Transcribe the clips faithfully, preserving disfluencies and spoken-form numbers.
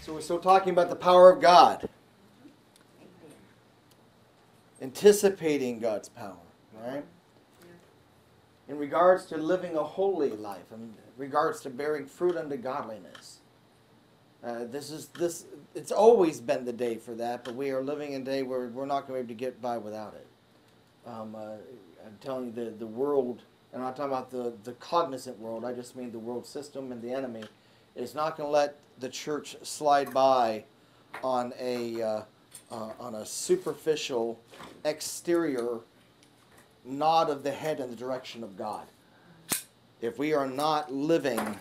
So we're still talking about the power of God. Anticipating God's power, right? In regards to living a holy life, in regards to bearing fruit unto godliness. Uh, this is this. It's always been the day for that, but we are living in a day where we're not going to be able to get by without it. Um, uh, I'm telling you, the the world, and I'm not talking about the the cognizant world. I just mean the world system and the enemy is not going to let the church slide by on a uh, uh, on a superficial exterior nod of the head in the direction of God. If we are not living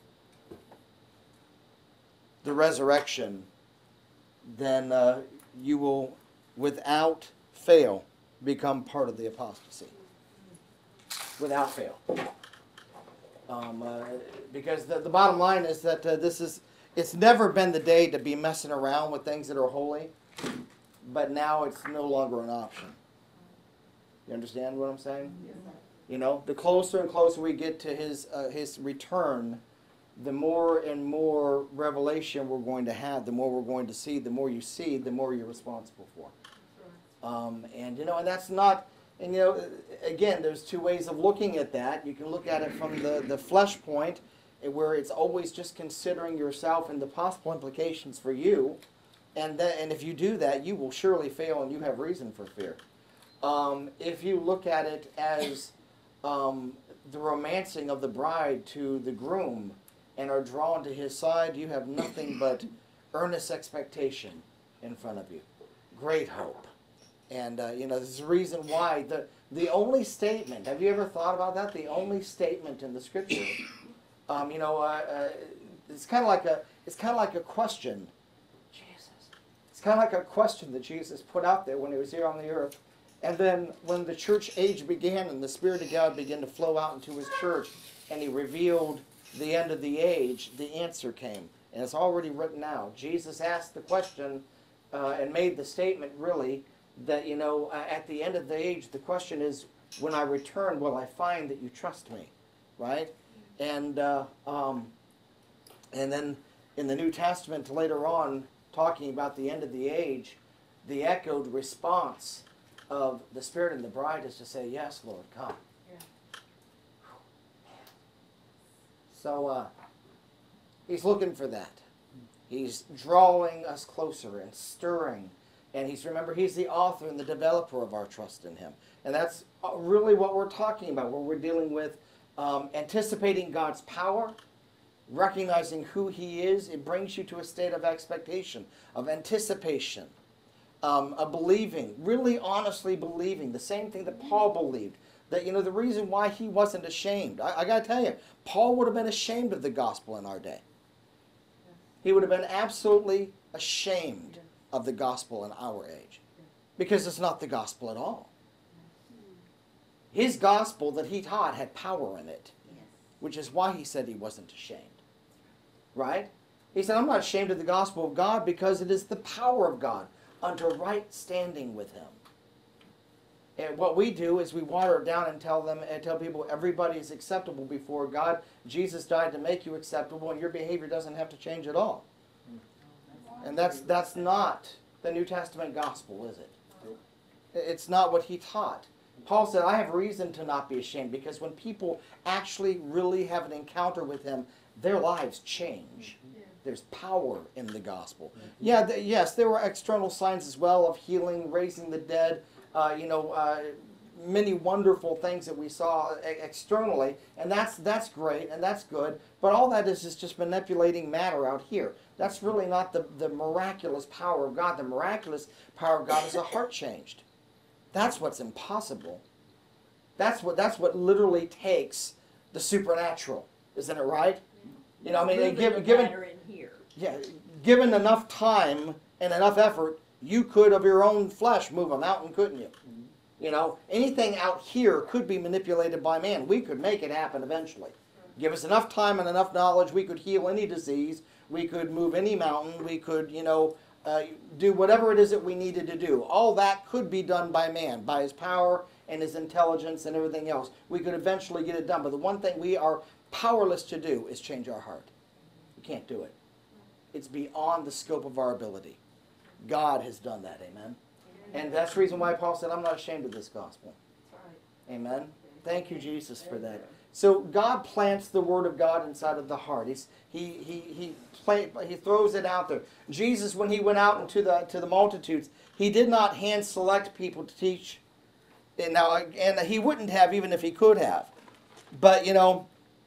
the resurrection, then uh, you will, without fail, become part of the apostasy. Without fail. Um, uh, because the, the bottom line is that uh, this is, it's never been the day to be messing around with things that are holy, but now it's no longer an option. You understand what I'm saying? Yeah. You know, the closer and closer we get to his uh, his return, the more and more revelation we're going to have, the more we're going to see. The more you see, the more you're responsible for. Um, and, you know, and that's not, and, you know, again, there's two ways of looking at that. You can look at it from the, the flesh point, where it's always just considering yourself and the possible implications for you. And, that, and if you do that, you will surely fail, and you have reason for fear. Um, if you look at it as um, the romancing of the bride to the groom and are drawn to his side, you have nothing but earnest expectation in front of you. Great hope. And, uh, you know, this is the reason why the, the only statement, have you ever thought about that? The only statement in the Scripture, um, you know, uh, uh, it's kind of like a, it's kind of like a question. Jesus. It's kind of like a question that Jesus put out there when he was here on the earth. And then when the church age began and the Spirit of God began to flow out into his church and he revealed the end of the age, the answer came. And it's already written out. Jesus asked the question uh, and made the statement, really, that, you know, uh, at the end of the age, the question is, when I return, will I find that you trust me? Right? And, uh, um, and then in the New Testament later on, talking about the end of the age, the echoed response of the Spirit and the bride is to say, yes, Lord, come. Yeah. So uh, he's looking for that. He's drawing us closer and stirring. And he's, remember, he's the author and the developer of our trust in him. And that's really what we're talking about, where we're dealing with um, anticipating God's power, recognizing who he is. It brings you to a state of expectation, of anticipation. Um, a believing, really honestly believing, the same thing that Paul believed. That, you know, the reason why he wasn't ashamed. I, I got to tell you, Paul would have been ashamed of the gospel in our day. He would have been absolutely ashamed of the gospel in our age. Because it's not the gospel at all. His gospel that he taught had power in it. Which is why he said he wasn't ashamed. Right? He said, I'm not ashamed of the gospel of God because it is the power of God unto right standing with him. And what we do is we water it down and tell them and tell people everybody is acceptable before God. Jesus died to make you acceptable, and your behavior doesn't have to change at all. And that's that's not the New Testament gospel, is it? It's not what he taught. Paul said, I have reason to not be ashamed, because when people actually really have an encounter with him, their lives change. There's power in the gospel. Yeah, th yes, there were external signs as well of healing, raising the dead, uh, you know, uh, many wonderful things that we saw externally, and that's that's great and that's good. But all that is is just manipulating matter out here. That's really not the the miraculous power of God. The miraculous power of God is a heart changed. That's what's impossible. That's what that's what literally takes the supernatural, isn't it right? You know, I mean, given given yeah, given enough time and enough effort, you could of your own flesh move a mountain, couldn't you? Mm-hmm. You know, anything out here could be manipulated by man. We could make it happen eventually. Mm-hmm. Give us enough time and enough knowledge, we could heal any disease. We could move any mountain. We could, you know, uh, do whatever it is that we needed to do. All that could be done by man, by his power and his intelligence and everything else. We could eventually get it done. But the one thing we are powerless to do is change our heart. We can't do it. It's beyond the scope of our ability. God has done that, amen? And that's the reason why Paul said, I'm not ashamed of this gospel. Amen? Thank you, Jesus, for that. So God plants the Word of God inside of the heart. He's, he he he plant, he throws it out there. Jesus, when he went out into the to the multitudes, he did not hand select people to teach. And now, and he wouldn't have even if he could have. But you know,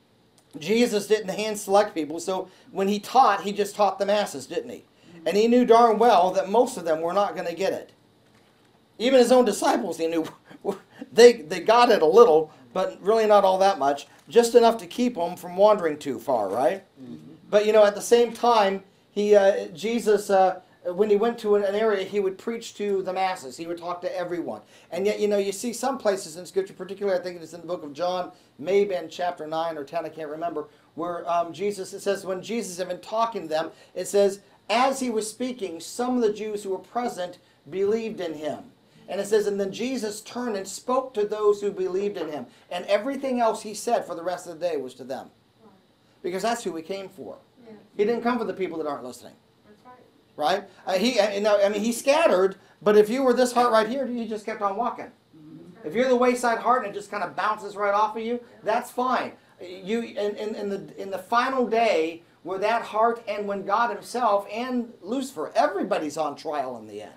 Jesus didn't hand select people. So when he taught, he just taught the masses, didn't he? And he knew darn well that most of them were not going to get it. Even his own disciples, he knew they they got it a little, but really not all that much, just enough to keep them from wandering too far, right? Mm-hmm. But you know, at the same time, he uh, Jesus, uh, when he went to an area, he would preach to the masses. He would talk to everyone. And yet, you know, you see some places in Scripture, particularly I think it's in the book of John, maybe in chapter nine or ten, I can't remember, where um, Jesus, it says, when Jesus had been talking to them, it says, as he was speaking, some of the Jews who were present believed in him. And it says, and then Jesus turned and spoke to those who believed in him. And everything else he said for the rest of the day was to them. Because that's who he came for. Yeah. He didn't come for the people that aren't listening. That's right. Right? Uh, he, uh, you know, I mean, he scattered, but if you were this heart right here, you just kept on walking. Mm-hmm. If you're the wayside heart and it just kind of bounces right off of you, that's fine. You in, in, in, the, in the final day, where that heart and when God himself and Lucifer, everybody's on trial in the end.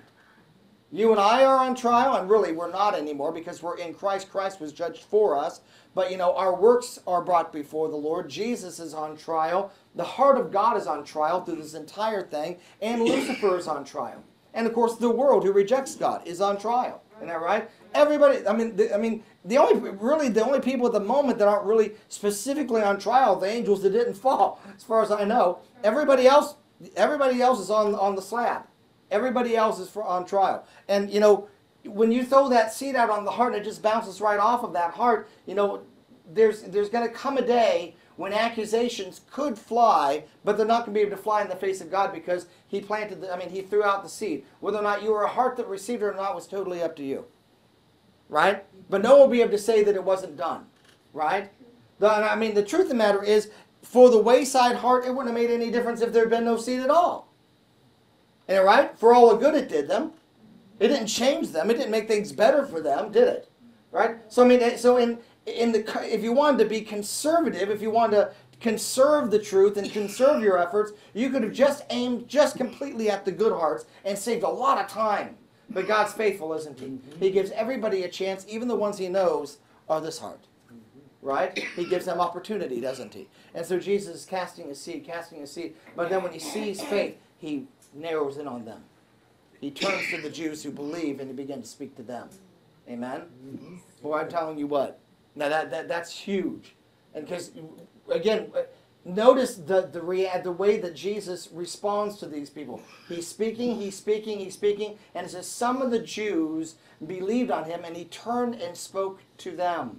You and I are on trial, and really we're not anymore because we're in Christ. Christ was judged for us. But, you know, our works are brought before the Lord. Jesus is on trial. The heart of God is on trial through this entire thing. And Lucifer is on trial. And, of course, the world who rejects God is on trial. Isn't that right? Everybody, I mean, the, I mean, the only, really, the only people at the moment that aren't really specifically on trial, the angels that didn't fall, as far as I know. Everybody else, everybody else is on, on the slab. Everybody else is for, on trial. And, you know, when you throw that seed out on the heart and it just bounces right off of that heart, you know, there's, there's going to come a day when accusations could fly, but they're not going to be able to fly in the face of God because he planted, the, I mean, he threw out the seed. Whether or not you were a heart that received it or not was totally up to you. Right? But no one will be able to say that it wasn't done. Right? The, I mean, the truth of the matter is, for the wayside heart, it wouldn't have made any difference if there had been no seed at all. And right? For all the good it did them. It didn't change them. It didn't make things better for them, did it? Right? So I mean, so in in the if you wanted to be conservative, if you wanted to conserve the truth and conserve your efforts, you could have just aimed just completely at the good hearts and saved a lot of time. But God's faithful, isn't he? He gives everybody a chance, even the ones he knows are this heart. Right? He gives them opportunity, doesn't he? And so Jesus is casting a seed, casting a seed. But then when he sees faith, he narrows in on them. He turns to the Jews who believe and he begins to speak to them. Amen? Mm-hmm. Boy, I'm telling you what. Now that, that that's huge. And because, again, notice the, the, rea- the way that Jesus responds to these people. He's speaking, he's speaking, he's speaking. And it says some of the Jews believed on him and he turned and spoke to them.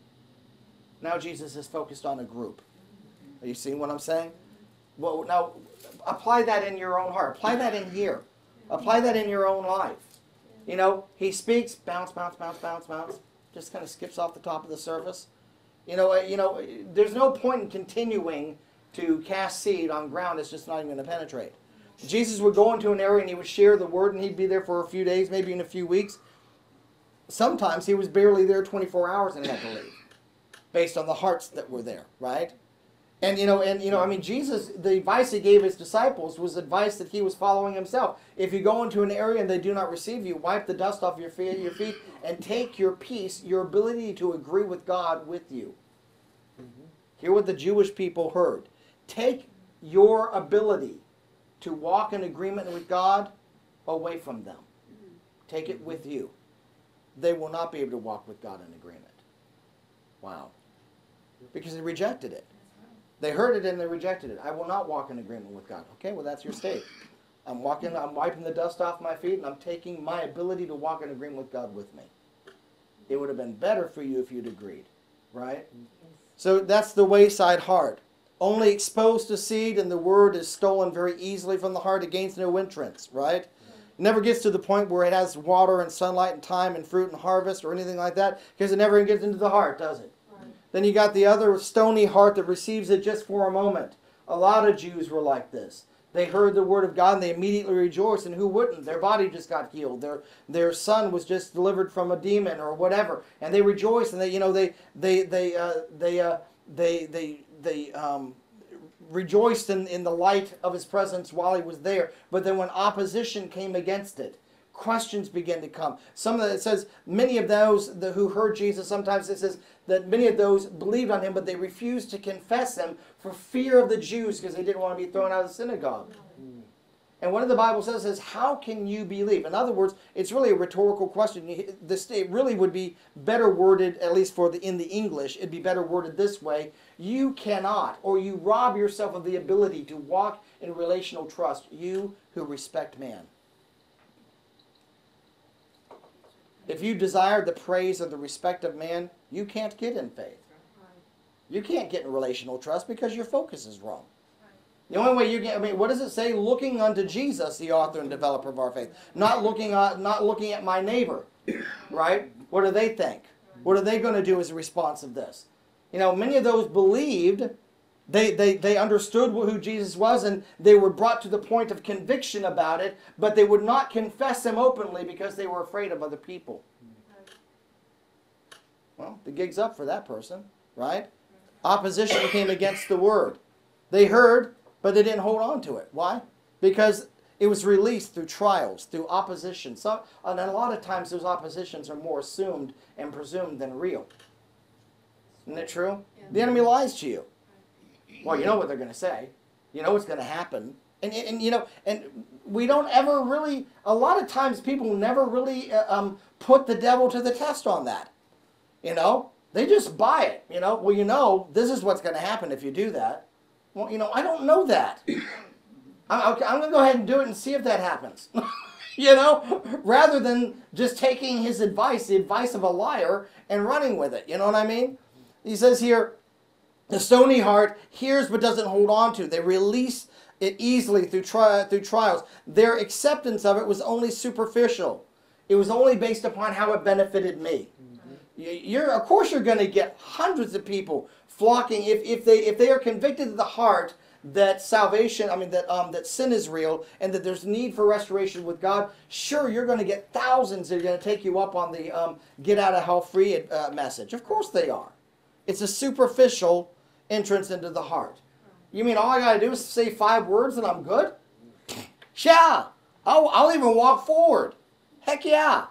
Now Jesus is focused on a group. Are you seeing what I'm saying? Well, now, apply that in your own heart. Apply that in here. Apply that in your own life. You know, he speaks, bounce, bounce, bounce, bounce, bounce. Just kind of skips off the top of the surface. You know, you know, there's no point in continuing to cast seed on ground that's just not even going to penetrate. Jesus would go into an area and he would share the word and he'd be there for a few days, maybe in a few weeks. Sometimes he was barely there twenty-four hours and had to leave, based on the hearts that were there, right? And, you know, and you know, I mean, Jesus, the advice he gave his disciples was advice that he was following himself. If you go into an area and they do not receive you, wipe the dust off your feet, your feet and take your peace, your ability to agree with God with you. Mm-hmm. Hear what the Jewish people heard. Take your ability to walk in agreement with God away from them. Mm-hmm. Take it with you. They will not be able to walk with God in agreement. Wow. Because they rejected it. They heard it and they rejected it. I will not walk in agreement with God. Okay, well that's your state. I'm walking, I'm wiping the dust off my feet and I'm taking my ability to walk in agreement with God with me. It would have been better for you if you'd agreed. Right? So that's the wayside heart. Only exposed to seed and the word is stolen very easily from the heart. It gains no entrance. Right? It never gets to the point where it has water and sunlight and time and fruit and harvest or anything like that because it never gets into the heart, does it? Then you got the other stony heart that receives it just for a moment. A lot of Jews were like this. They heard the word of God and they immediately rejoiced. And who wouldn't? Their body just got healed. Their their son was just delivered from a demon or whatever, and they rejoiced. And they, you know, they they they uh, they uh, they they they um, rejoiced in in the light of his presence while he was there. But then when opposition came against it, questions began to come. Some of the, it says many of those the, who heard Jesus. Sometimes it says that many of those believed on him, but they refused to confess him for fear of the Jews because they didn't want to be thrown out of the synagogue. Mm. And what the Bible says is, how can you believe? In other words, it's really a rhetorical question. This, it really would be better worded, at least for the in the English, it'd be better worded this way. You cannot, or you rob yourself of the ability to walk in relational trust, you who respect man. If you desire the praise or the respect of man, you can't get in faith. You can't get in relational trust because your focus is wrong. The only way you get, I mean, what does it say? Looking unto Jesus, the author and developer of our faith. Not looking at, not looking at my neighbor, right? What do they think? What are they going to do as a response of this? You know, many of those believed, they, they, they understood who Jesus was, and they were brought to the point of conviction about it, but they would not confess him openly because they were afraid of other people. Well, the gig's up for that person, right? Opposition came against the word. They heard, but they didn't hold on to it. Why? Because it was released through trials, through opposition. So, and a lot of times those oppositions are more assumed and presumed than real. Isn't it true? Yeah. The enemy lies to you. Well, you know what they're going to say. You know what's going to happen. And, and, and, you know, and we don't ever really, a lot of times people never really uh, um, put the devil to the test on that. You know, they just buy it. You know, well, you know, this is what's going to happen if you do that. Well, you know, I don't know that. I'm, okay, I'm going to go ahead and do it and see if that happens. You know, rather than just taking his advice, the advice of a liar, and running with it. You know what I mean? He says here, the stony heart hears but doesn't hold on to. They release it easily through, tri through trials. Their acceptance of it was only superficial. It was only based upon how it benefited me. You're, of course you're going to get hundreds of people flocking if, if they if they are convicted of the heart that salvation, I mean that um, that sin is real and that there's need for restoration with God. Sure, you're going to get thousands that are going to take you up on the um, get out of hell free uh, message. Of course they are. It's a superficial entrance into the heart. You mean all I got to do is say five words and I'm good? Yeah, I'll, I'll even walk forward. Heck yeah.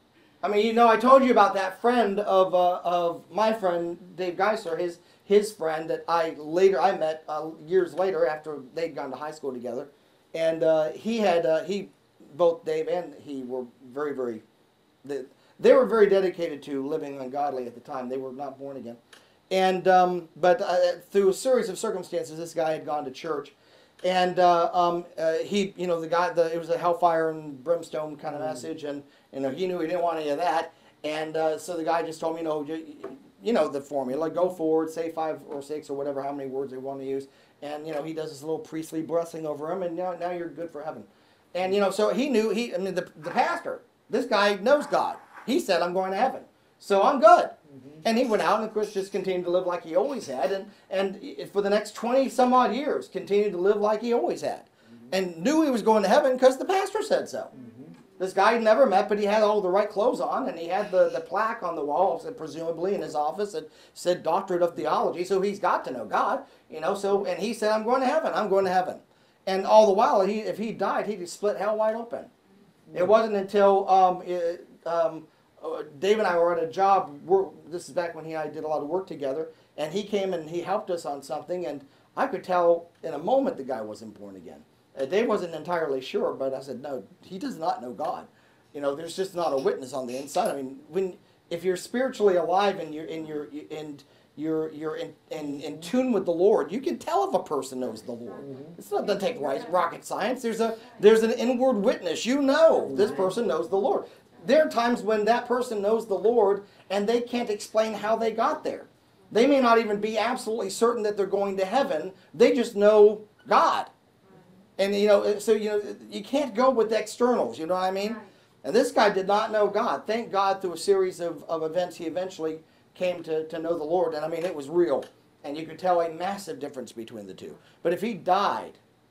I mean, you know, I told you about that friend of uh, of my friend Dave Geisler, his his friend that I later I met uh, years later after they'd gone to high school together, and uh, he had uh, he both Dave and he were very very they, they were very dedicated to living ungodly at the time. They were not born again, and um, but uh, through a series of circumstances, this guy had gone to church. And uh, um, uh, he, you know, the guy, the, it was a hellfire and brimstone kind of message, and you know, he knew he didn't want any of that. And uh, so the guy just told me, you know, you, you know the formula: go forward, say five or six or whatever, how many words they want to use, and you know, he does this little priestly blessing over him, and now, now you're good for heaven. And you know, so he knew he, I mean, the the pastor, this guy knows God. He said, I'm going to heaven, so I'm good. Mm-hmm. And he went out and, of course, just continued to live like he always had. And, and for the next twenty some odd years, continued to live like he always had. Mm-hmm. And knew he was going to heaven because the pastor said so. Mm-hmm. This guy he'd never met, but he had all the right clothes on. And he had the, the plaque on the wall, presumably in his office, that said Doctorate of Theology. So he's got to know God. You know, so, and he said, I'm going to heaven. I'm going to heaven. And all the while, he, if he died, he'd split hell wide open. Mm-hmm. It wasn't until... Um, it, um, Uh, Dave and I were at a job, we're, this is back when he and I did a lot of work together, and he came and he helped us on something, and I could tell in a moment the guy wasn't born again. Uh, Dave wasn't entirely sure, but I said, no, he does not know God. You know, there's just not a witness on the inside. I mean, when if you're spiritually alive and you're in your and you're you're in, in in tune with the Lord, you can tell if a person knows the Lord. Mm-hmm. It's not doesn't take rocket science. There's a there's an inward witness. You know this person knows the Lord. There are times when that person knows the Lord and they can't explain how they got there. They may not even be absolutely certain that they're going to heaven. They just know God. And, you know, so, you know, you can't go with the externals, you know what I mean? And this guy did not know God. Thank God through a series of, of events he eventually came to, to know the Lord. And, I mean, it was real. And you could tell a massive difference between the two. But if he died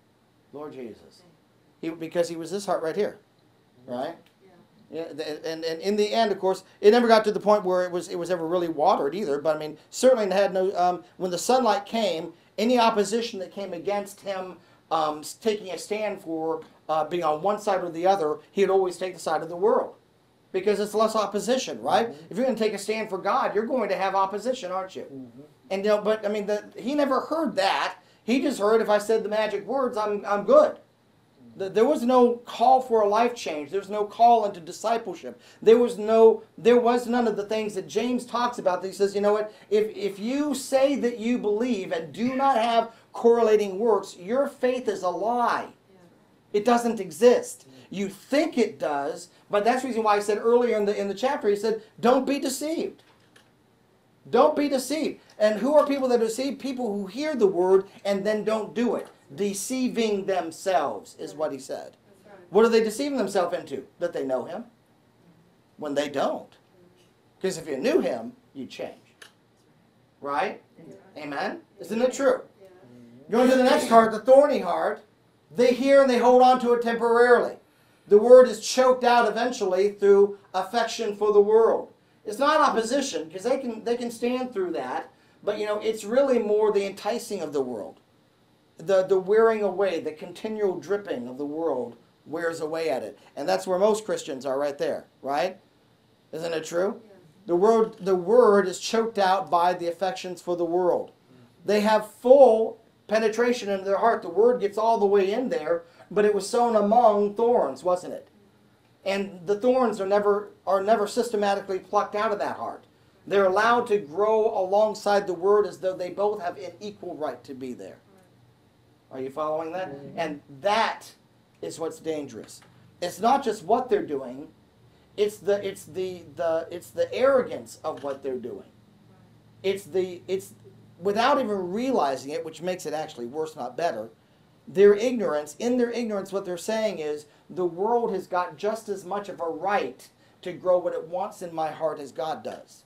Lord Jesus. He, because he was this heart right here. Right? Yeah. And, and in the end, of course, it never got to the point where it was it was ever really watered either. But I mean, certainly it had no. Um, when the sunlight came, any opposition that came against him um, taking a stand for uh, being on one side or the other, he'd always take the side of the world. Because it's less opposition, right? Mm-hmm. If you're going to take a stand for God, you're going to have opposition, aren't you? Mm-hmm. And you know, but I mean, the, he never heard that. He just heard if I said the magic words, I'm I'm good. Mm-hmm. The, there was no call for a life change. There was no call into discipleship. There was no, there was none of the things that James talks about. He says, you know what? If if you say that you believe and do not have correlating works, your faith is a lie. Yeah. It doesn't exist. Mm-hmm. You think it does. But that's the reason why I said earlier in the in the chapter, he said, don't be deceived. Don't be deceived. And who are people that are deceived? People who hear the word and then don't do it. Deceiving themselves is what he said. What are they deceiving themselves into? That they know him? When they don't. Because if you knew him, you'd change. Right? Amen? Isn't it true? Going to the next heart, the thorny heart. They hear and they hold on to it temporarily. The word is choked out eventually through affection for the world. It's not opposition, because they can they can stand through that, but you know, it's really more the enticing of the world. The the wearing away, the continual dripping of the world wears away at it. And that's where most Christians are right there, right? Isn't it true? Yeah. The word the word is choked out by the affections for the world. They have full penetration into their heart. The word gets all the way in there. But it was sown among thorns, wasn't it? And the thorns are never are never systematically plucked out of that heart. They're allowed to grow alongside the word as though they both have an equal right to be there. Are you following that? Mm-hmm. And that is what's dangerous. It's not just what they're doing, it's the it's the the it's the arrogance of what they're doing. It's the it's without even realizing it, which makes it actually worse, not better. Their ignorance, in their ignorance, what they're saying is, the world has got just as much of a right to grow what it wants in my heart as God does.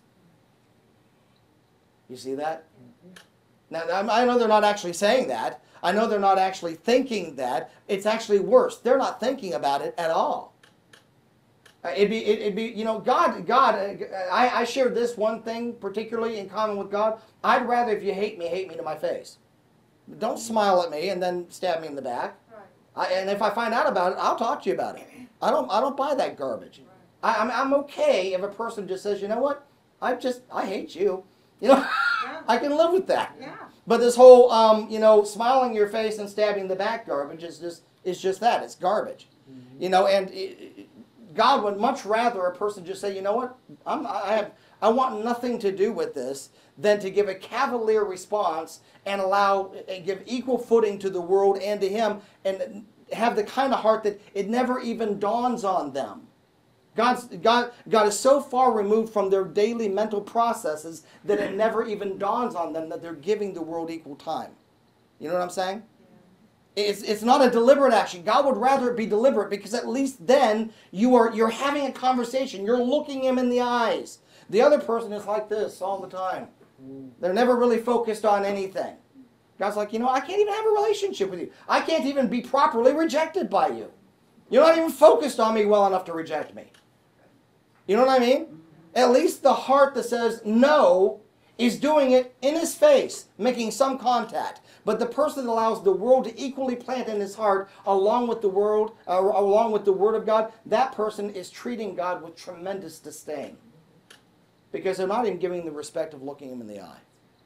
You see that? Mm-hmm. Now, I know they're not actually saying that. I know they're not actually thinking that. It's actually worse. They're not thinking about it at all. It'd be, it'd be, you know, God, God, I, I shared this one thing particularly in common with God. I'd rather if you hate me, hate me to my face. Don't smile at me and then stab me in the back. Right. I, and if I find out about it, I'll talk to you about it. I don't. I don't buy that garbage. Right. I, I'm. I'm okay if a person just says, you know what, I just I hate you. You know, yeah. I can live with that. Yeah. But this whole, um, you know, smiling your face and stabbing the back garbage is just is just that. It's garbage. Mm-hmm. You know, and it, God would much rather a person just say, you know what, I'm. I have. I want nothing to do with this than to give a cavalier response and allow and give equal footing to the world and to him and have the kind of heart that it never even dawns on them. God's, God, God is so far removed from their daily mental processes that it never even dawns on them that they're giving the world equal time. You know what I'm saying? Yeah. It's, it's not a deliberate action. God would rather it be deliberate, because at least then you are, you're having a conversation. You're looking him in the eyes. The other person is like this all the time. They're never really focused on anything. God's like, you know, I can't even have a relationship with you. I can't even be properly rejected by you. You're not even focused on me well enough to reject me. You know what I mean? At least the heart that says no is doing it in his face, making some contact. But the person that allows the world to equally plant in his heart along with the world, uh, along with the word of God, that person is treating God with tremendous disdain. Because they're not even giving the respect of looking him in the eye.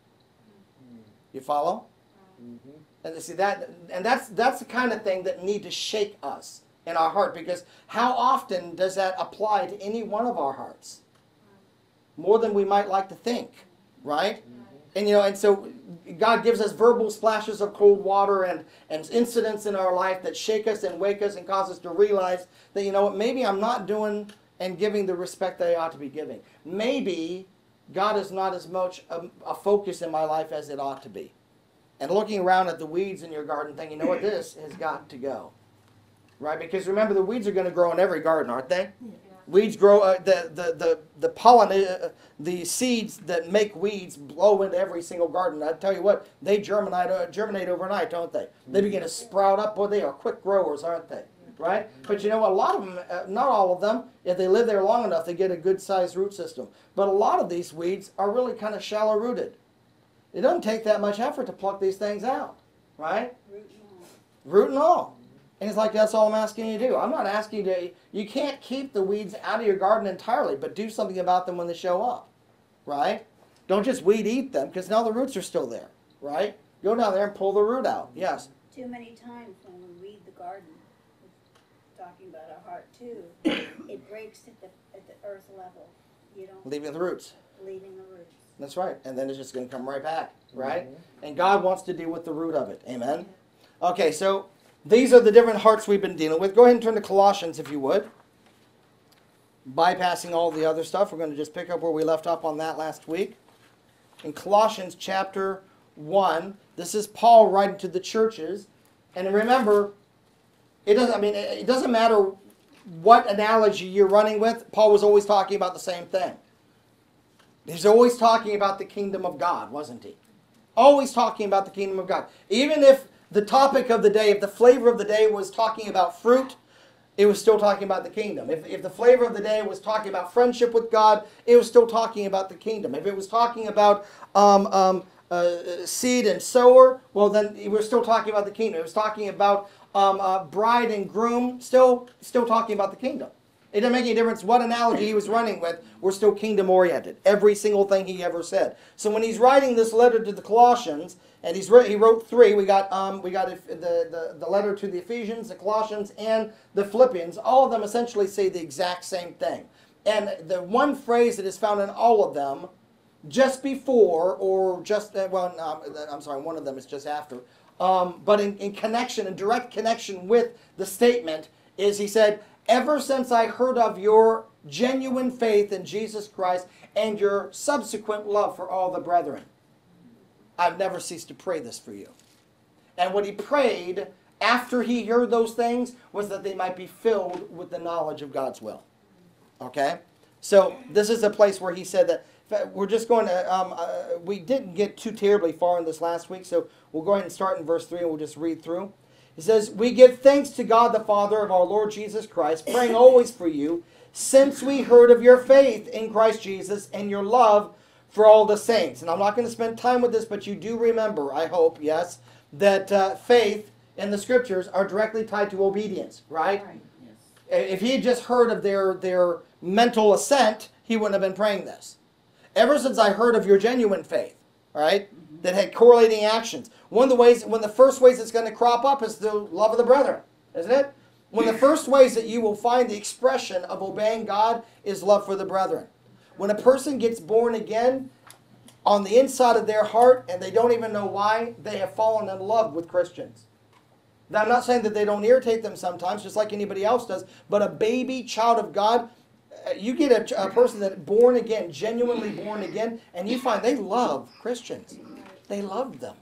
You follow? Mm-hmm. And see that, and that's that's the kind of thing that need to shake us in our heart. Because how often does that apply to any one of our hearts? More than we might like to think, right? Mm-hmm. And you know, and so God gives us verbal splashes of cold water and and incidents in our life that shake us and wake us and cause us to realize that, you know what, maybe I'm not doing and giving the respect that I ought to be giving. Maybe God is not as much a, a focus in my life as it ought to be. And looking around at the weeds in your garden thinking, you know what, this has got to go. Right? Because remember, the weeds are going to grow in every garden, aren't they? Yeah. Weeds grow, uh, the, the, the, the pollen, uh, the seeds that make weeds blow into every single garden. I tell you what, they germinate, uh, germinate overnight, don't they? They begin to sprout up. Boy, they are quick growers, aren't they? Right? But you know what? A lot of them, uh, not all of them, if they live there long enough, they get a good-sized root system. But a lot of these weeds are really kind of shallow-rooted. It doesn't take that much effort to pluck these things out, right? Root and all. Root and all. And it's like, that's all I'm asking you to do. I'm not asking you to, you can't keep the weeds out of your garden entirely, but do something about them when they show up, right? Don't just weed eat them, because now the roots are still there, right? Go down there and pull the root out, yes. Too many times when we weed the garden, talking about our heart too, it breaks at the, at the earth level. You don't Leaving the roots. leaving the roots. That's right. And then it's just going to come right back, right? Mm-hmm. And God wants to deal with the root of it. Amen? Okay, so these are the different hearts we've been dealing with. Go ahead and turn to Colossians, if you would. Bypassing all the other stuff, we're going to just pick up where we left off on that last week. In Colossians chapter one, this is Paul writing to the churches. And remember, it doesn't, I mean, it doesn't matter what analogy you're running with. Paul was always talking about the same thing. He's always talking about the kingdom of God, wasn't he? Always talking about the kingdom of God. Even if the topic of the day, if the flavor of the day was talking about fruit, it was still talking about the kingdom. If, if the flavor of the day was talking about friendship with God, it was still talking about the kingdom. If it was talking about um, um, uh, seed and sower, well then we're still talking about the kingdom. It was talking about um, uh, bride and groom, still, still talking about the kingdom. It didn't make any difference what analogy he was running with. We're still kingdom-oriented. Every single thing he ever said. So when he's writing this letter to the Colossians, and he's he wrote three. We got um we got the, the the letter to the Ephesians, the Colossians, and the Philippians. All of them essentially say the exact same thing. And the one phrase that is found in all of them, just before or just well, no, I'm sorry, one of them is just after. Um, but in, in connection, in direct connection with the statement, is he said, ever since I heard of your genuine faith in Jesus Christ and your subsequent love for all the brethren, I've never ceased to pray this for you. And what he prayed after he heard those things was that they might be filled with the knowledge of God's will. Okay? So this is a place where he said that, we're just going to, um, uh, we didn't get too terribly far in this last week, so we'll go ahead and start in verse three and we'll just read through. It says, we give thanks to God the Father of our Lord Jesus Christ, praying always for you, since we heard of your faith in Christ Jesus and your love for all the saints. And I'm not going to spend time with this, but you do remember, I hope, yes, that uh, faith and the Scriptures are directly tied to obedience, right? Right. Yes. If he had just heard of their, their mental assent, he wouldn't have been praying this. Ever since I heard of your genuine faith, right, mm-hmm. that had correlating actions. One of the ways, one of the first ways it's going to crop up is the love of the brethren, isn't it? One of the first ways that you will find the expression of obeying God is love for the brethren. When a person gets born again, on the inside of their heart, and they don't even know why, they have fallen in love with Christians. Now, I'm not saying that they don't irritate them sometimes, just like anybody else does, but a baby child of God, you get a, a person that is born again, genuinely born again, and you find they love Christians. They love them.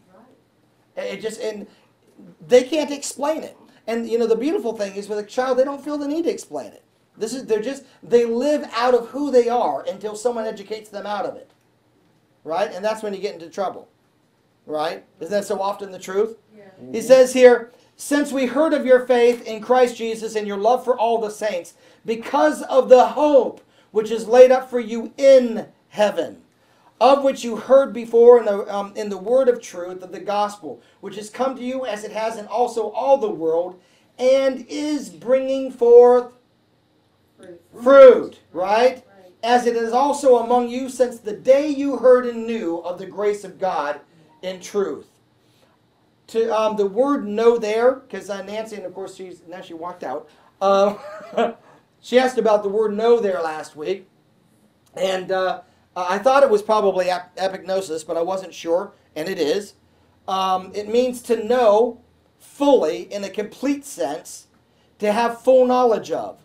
It just, and they can't explain it. And you know, the beautiful thing is with a child, they don't feel the need to explain it. This is, they're just, they live out of who they are until someone educates them out of it. Right? And that's when you get into trouble. Right? Isn't that so often the truth? Yeah. He says here, since we heard of your faith in Christ Jesus and your love for all the saints, because of the hope which is laid up for you in heaven, of which you heard before in the, um, in the word of truth of the gospel, which has come to you as it has in also all the world, and is bringing forth fruit, fruit right? right? As it is also among you since the day you heard and knew of the grace of God in truth. To um, the word "know" there, because uh, Nancy, and of course she's now she walked out. Uh, she asked about the word "know" there last week, and uh, I thought it was probably ep epignosis, but I wasn't sure, and it is. Um, it means to know fully, in a complete sense, to have full knowledge of.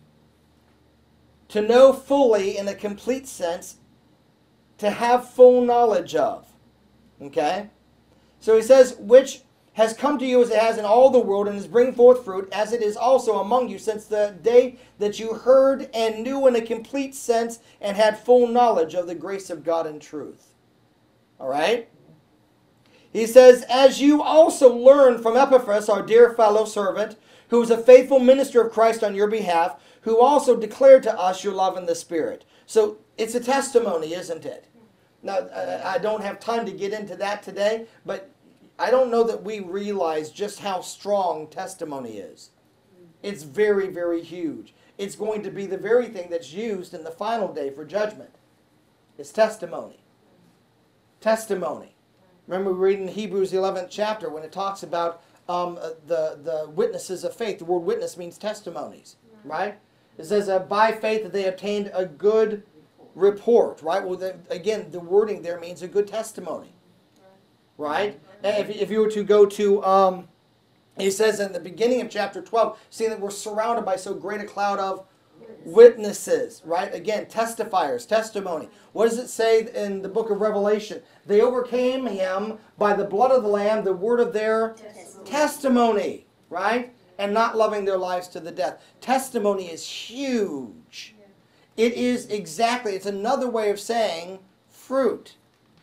To know fully, in a complete sense, to have full knowledge of. Okay? So he says, which has come to you as it has in all the world, and is bringing forth fruit, as it is also among you, since the day that you heard and knew in a complete sense and had full knowledge of the grace of God and truth. All right? He says, as you also learned from Epaphras, our dear fellow servant, who is a faithful minister of Christ on your behalf, who also declared to us your love in the Spirit. So it's a testimony, isn't it? Now, I don't have time to get into that today, but I don't know that we realize just how strong testimony is. It's very, very huge. It's going to be the very thing that's used in the final day for judgment. It's testimony. Testimony. Remember we read in Hebrews the eleventh chapter when it talks about um, the, the witnesses of faith. The word witness means testimonies, right? It says, uh, by faith that they obtained a good report, right? Well, the, again, the wording there means a good testimony, right? And if, if you were to go to, um, he says in the beginning of chapter twelve, seeing that we're surrounded by so great a cloud of witnesses, right? Again, testifiers, testimony. What does it say in the book of Revelation? They overcame him by the blood of the Lamb, the word of their testimony, testimony, right? And not loving their lives to the death. Testimony is huge. It is exactly, it's another way of saying fruit.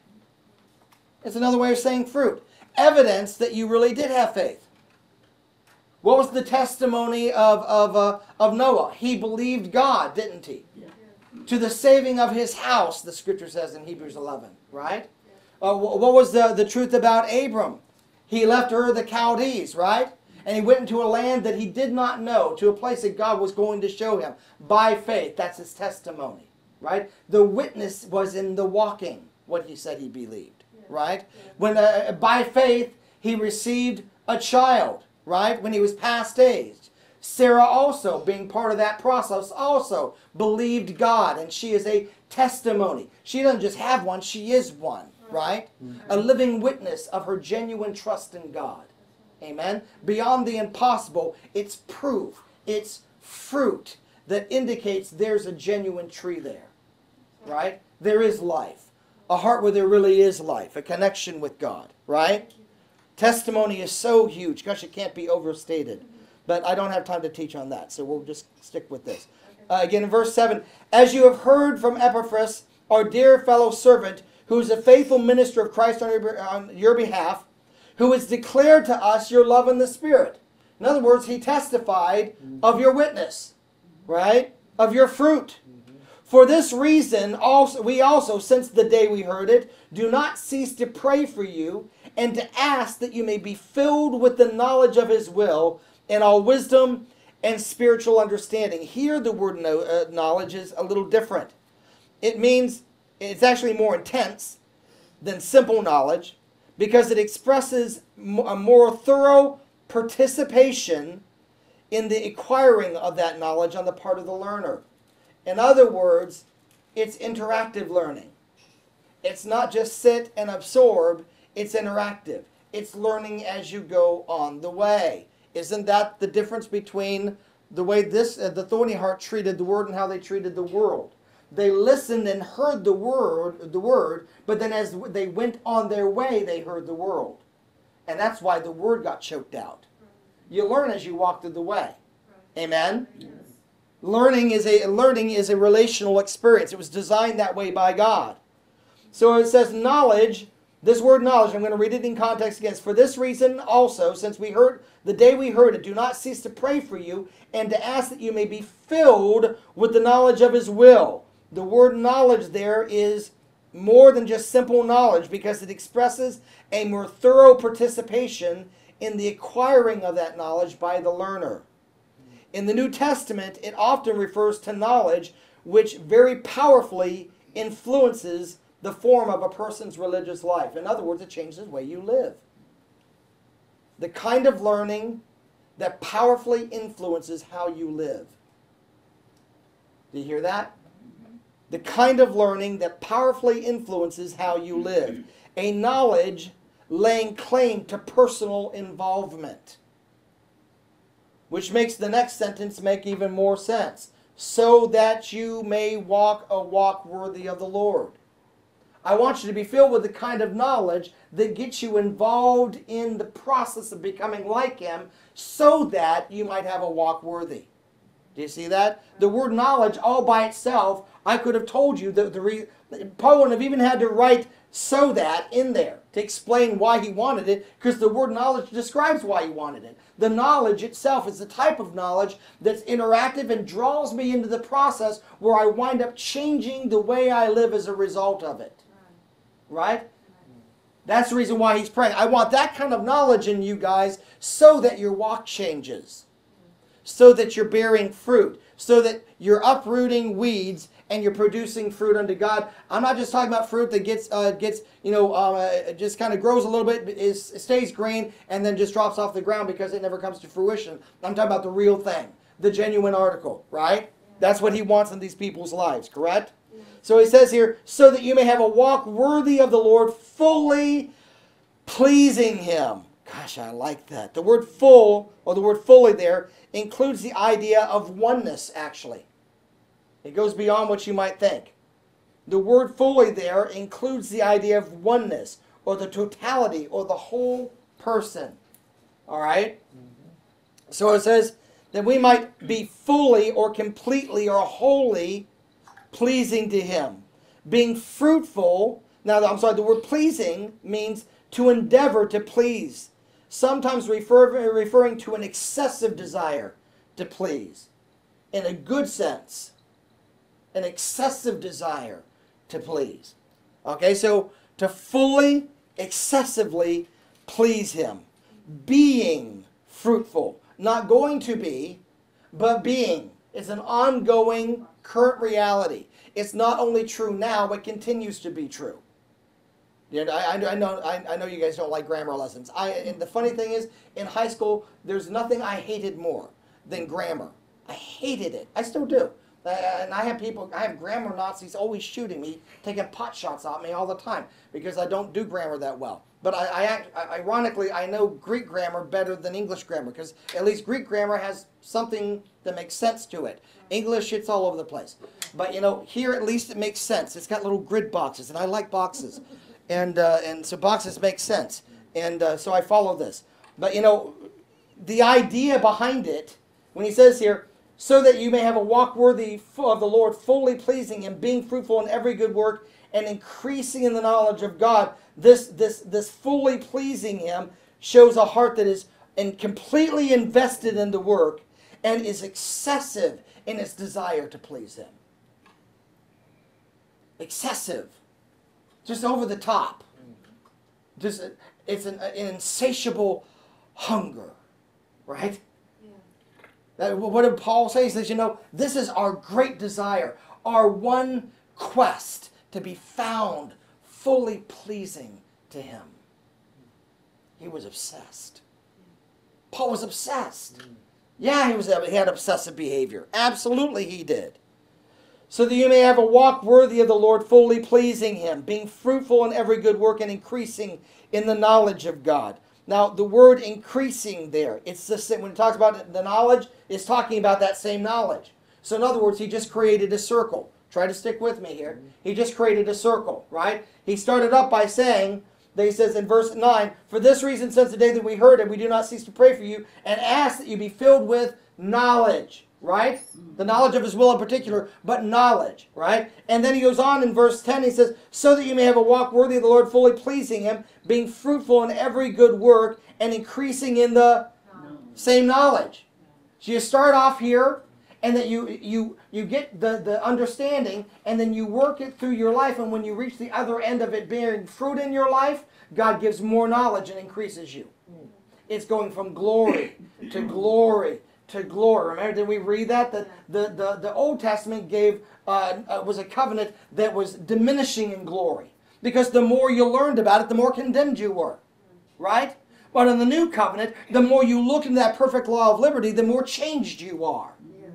It's another way of saying fruit. Evidence that you really did have faith. What was the testimony of, of, uh, of Noah? He believed God, didn't he? Yeah. To the saving of his house, the scripture says in Hebrews eleven, right? Yeah. Uh, what was the, the truth about Abram? He left Ur of the Chaldees, right? And he went into a land that he did not know, to a place that God was going to show him. By faith, that's his testimony, right? The witness was in the walking, what he said he believed, yeah. right? Yeah. When uh, by faith, he received a child. Right? When he was past age. Sarah also, being part of that process, also believed God. And she is a testimony. She doesn't just have one, she is one. Right? Mm-hmm. A living witness of her genuine trust in God. Amen? Beyond the impossible, it's proof. It's fruit that indicates there's a genuine tree there. Right? There is life. A heart where there really is life. A connection with God. Right? Testimony is so huge. Gosh, it can't be overstated. But I don't have time to teach on that, so we'll just stick with this. Uh, again, in verse seven, as you have heard from Epaphras, our dear fellow servant, who is a faithful minister of Christ on your, on your behalf, who has declared to us your love in the Spirit. In other words, he testified of your witness, right? Of your fruit. For this reason, also, we also, since the day we heard it, do not cease to pray for you and to ask that you may be filled with the knowledge of his will in all wisdom and spiritual understanding. Here the word no, uh, knowledge is a little different. It means, it's actually more intense than simple knowledge because it expresses a more thorough participation in the acquiring of that knowledge on the part of the learner. In other words, it's interactive learning. It's not just sit and absorb, it's interactive. It's learning as you go on the way. Isn't that the difference between the way this, uh, the Thorny heart treated the word and how they treated the world? They listened and heard the word, the word, but then as they went on their way, they heard the world. And that's why the word got choked out. You learn as you walk through the way. Amen? Yes. Learning is a learning is a relational experience. It was designed that way by God. So it says knowledge, this word knowledge, I'm going to read it in context again. For this reason also, since we heard the day we heard it, do not cease to pray for you and to ask that you may be filled with the knowledge of his will. The word knowledge there is more than just simple knowledge because it expresses a more thorough participation in the acquiring of that knowledge by the learner. In the New Testament, it often refers to knowledge which very powerfully influences the form of a person's religious life. In other words, it changes the way you live. The kind of learning that powerfully influences how you live. Do you hear that? The kind of learning that powerfully influences how you live. A knowledge laying claim to personal involvement. Which makes the next sentence make even more sense. So that you may walk a walk worthy of the Lord. I want you to be filled with the kind of knowledge that gets you involved in the process of becoming like Him so that you might have a walk worthy. Do you see that? The word knowledge all by itself, I could have told you that the re Paul wouldn't have even had to write so that in there to explain why he wanted it, because the word knowledge describes why he wanted it. The knowledge itself is the type of knowledge that's interactive and draws me into the process where I wind up changing the way I live as a result of it. Right? That's the reason why he's praying. I want that kind of knowledge in you guys so that your walk changes. So that you're bearing fruit. So that you're uprooting weeds and you're producing fruit unto God. I'm not just talking about fruit that gets, uh, gets you know, uh, just kind of grows a little bit, is, stays green, and then just drops off the ground because it never comes to fruition. I'm talking about the real thing. The genuine article, right? That's what he wants in these people's lives, correct? So he says here, so that you may have a walk worthy of the Lord, fully pleasing Him. Gosh, I like that. The word full, or the word fully there, includes the idea of oneness, actually. It goes beyond what you might think. The word fully there includes the idea of oneness, or the totality, or the whole person. All right? Mm-hmm. So it says that we might be fully, or completely, or wholly pleasing to Him. Being fruitful, now I'm sorry, the word pleasing means to endeavor to please. Sometimes refer, referring to an excessive desire to please. In a good sense. An excessive desire to please. Okay, so to fully, excessively please Him. Being fruitful. Not going to be, but being. It's an ongoing, current reality. It's not only true now, but continues to be true. You know, I, I, know, I, I know you guys don't like grammar lessons. I, and the funny thing is, in high school, there's nothing I hated more than grammar. I hated it. I still do. Uh, and I have people, I have grammar Nazis always shooting me, taking pot shots at me all the time because I don't do grammar that well. But I, I act, ironically, I know Greek grammar better than English grammar because at least Greek grammar has something that makes sense to it. English, it's all over the place. But, you know, here at least it makes sense. It's got little grid boxes, and I like boxes. And, uh, and so boxes make sense. And uh, so I follow this. But, you know, the idea behind it, when he says here, so that you may have a walk worthy of the Lord, fully pleasing Him, being fruitful in every good work, and increasing in the knowledge of God. This, this, this fully pleasing Him shows a heart that is and completely invested in the work and is excessive in its desire to please Him. Excessive. Just over the top. Just, it's an, an insatiable hunger. Right? That, what did Paul say? He says, you know, this is our great desire, our one quest to be found fully pleasing to Him. He was obsessed. Paul was obsessed. Yeah, he was. He had obsessive behavior. Absolutely he did. So that you may have a walk worthy of the Lord, fully pleasing Him, being fruitful in every good work and increasing in the knowledge of God. Now, the word increasing there, it's the same, when it talks about the knowledge, it's talking about that same knowledge. So in other words, he just created a circle. Try to stick with me here. He just created a circle, right? He started up by saying, that he says in verse nine, for this reason, since the day that we heard it, we do not cease to pray for you and ask that you be filled with knowledge, right? The knowledge of His will in particular, but knowledge, right? And then he goes on in verse ten, he says, so that you may have a walk worthy of the Lord, fully pleasing Him, being fruitful in every good work and increasing in the no. same knowledge. So you start off here, and that you you you get the, the understanding, and then you work it through your life, and when you reach the other end of it bearing fruit in your life, God gives more knowledge and increases you. It's going from glory to glory to glory. Remember, did we read that? That the, the, the Old Testament gave uh, uh, was a covenant that was diminishing in glory. Because the more you learned about it, the more condemned you were. Right? But in the New Covenant, the more you look into that perfect law of liberty, the more changed you are.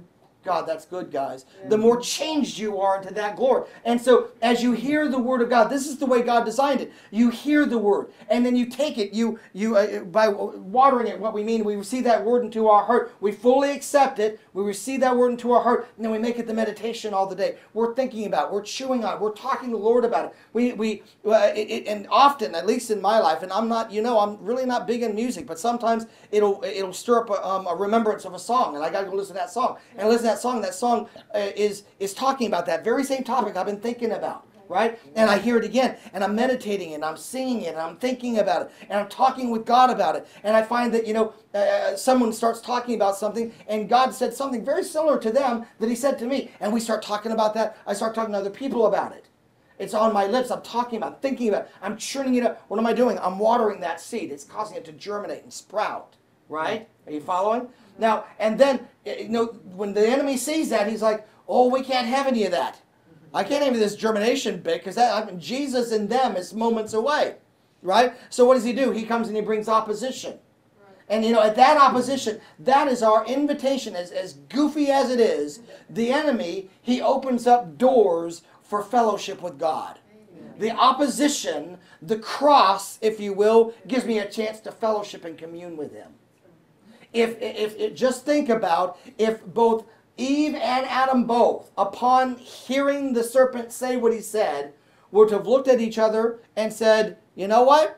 God, that's good, guys. The more changed you are into that glory. And so as you hear the word of God, this is the way God designed it. You hear the word, and then you take it. You, you uh, by watering it, what we mean, we receive that word into our heart. We fully accept it. We receive that word into our heart, and then we make it the meditation all the day. We're thinking about it. We're chewing on it. We're talking to the Lord about it. We, we, uh, it, it, and often, at least in my life, and I'm not, you know, I'm really not big in music, but sometimes it'll, it'll stir up a, um, a remembrance of a song, and I got to go listen to that song, and listen to that song. That song uh, is is talking about that very same topic I've been thinking about, right? And I hear it again, and I'm meditating, and I'm singing it, and I'm thinking about it, and I'm talking with God about it. And I find that, you know, uh, someone starts talking about something, and God said something very similar to them that He said to me, and we start talking about that. I start talking to other people about it. It's on my lips. I'm talking about, thinking about it. I'm churning it up. What am I doing? I'm watering that seed. It's causing it to germinate and sprout, right? Are you following? Now, and then, you know, when the enemy sees that, he's like, oh, we can't have any of that. I can't have this germination bit because that, I mean, Jesus in them is moments away, right? So what does he do? He comes and he brings opposition. And, you know, at that opposition, that is our invitation. As, as goofy as it is, the enemy, he opens up doors for fellowship with God. The opposition, the cross, if you will, gives me a chance to fellowship and commune with Him. If, if, if just think about if both Eve and Adam both, upon hearing the serpent say what he said, were to have looked at each other and said, you know what?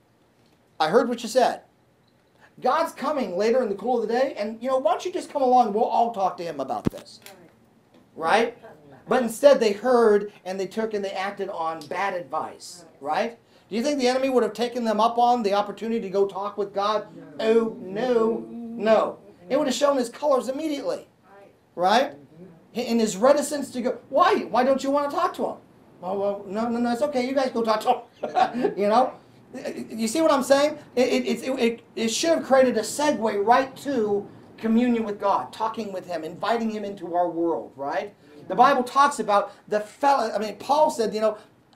I heard what you said. God's coming later in the cool of the day, and, you know, why don't you just come along and we'll all talk to Him about this. Right? But instead they heard and they took and they acted on bad advice. Right? Do you think the enemy would have taken them up on the opportunity to go talk with God? Oh, no, no. It would have shown his colors immediately. Right? In his reticence to go, why? Why don't you want to talk to him? Oh, well, no, no, no, it's okay. You guys go talk to him. You know? You see what I'm saying? It, it, it, it, it should have created a segue right to communion with God, talking with Him, inviting Him into our world, right? The Bible talks about the fellow, I mean, Paul said, you know,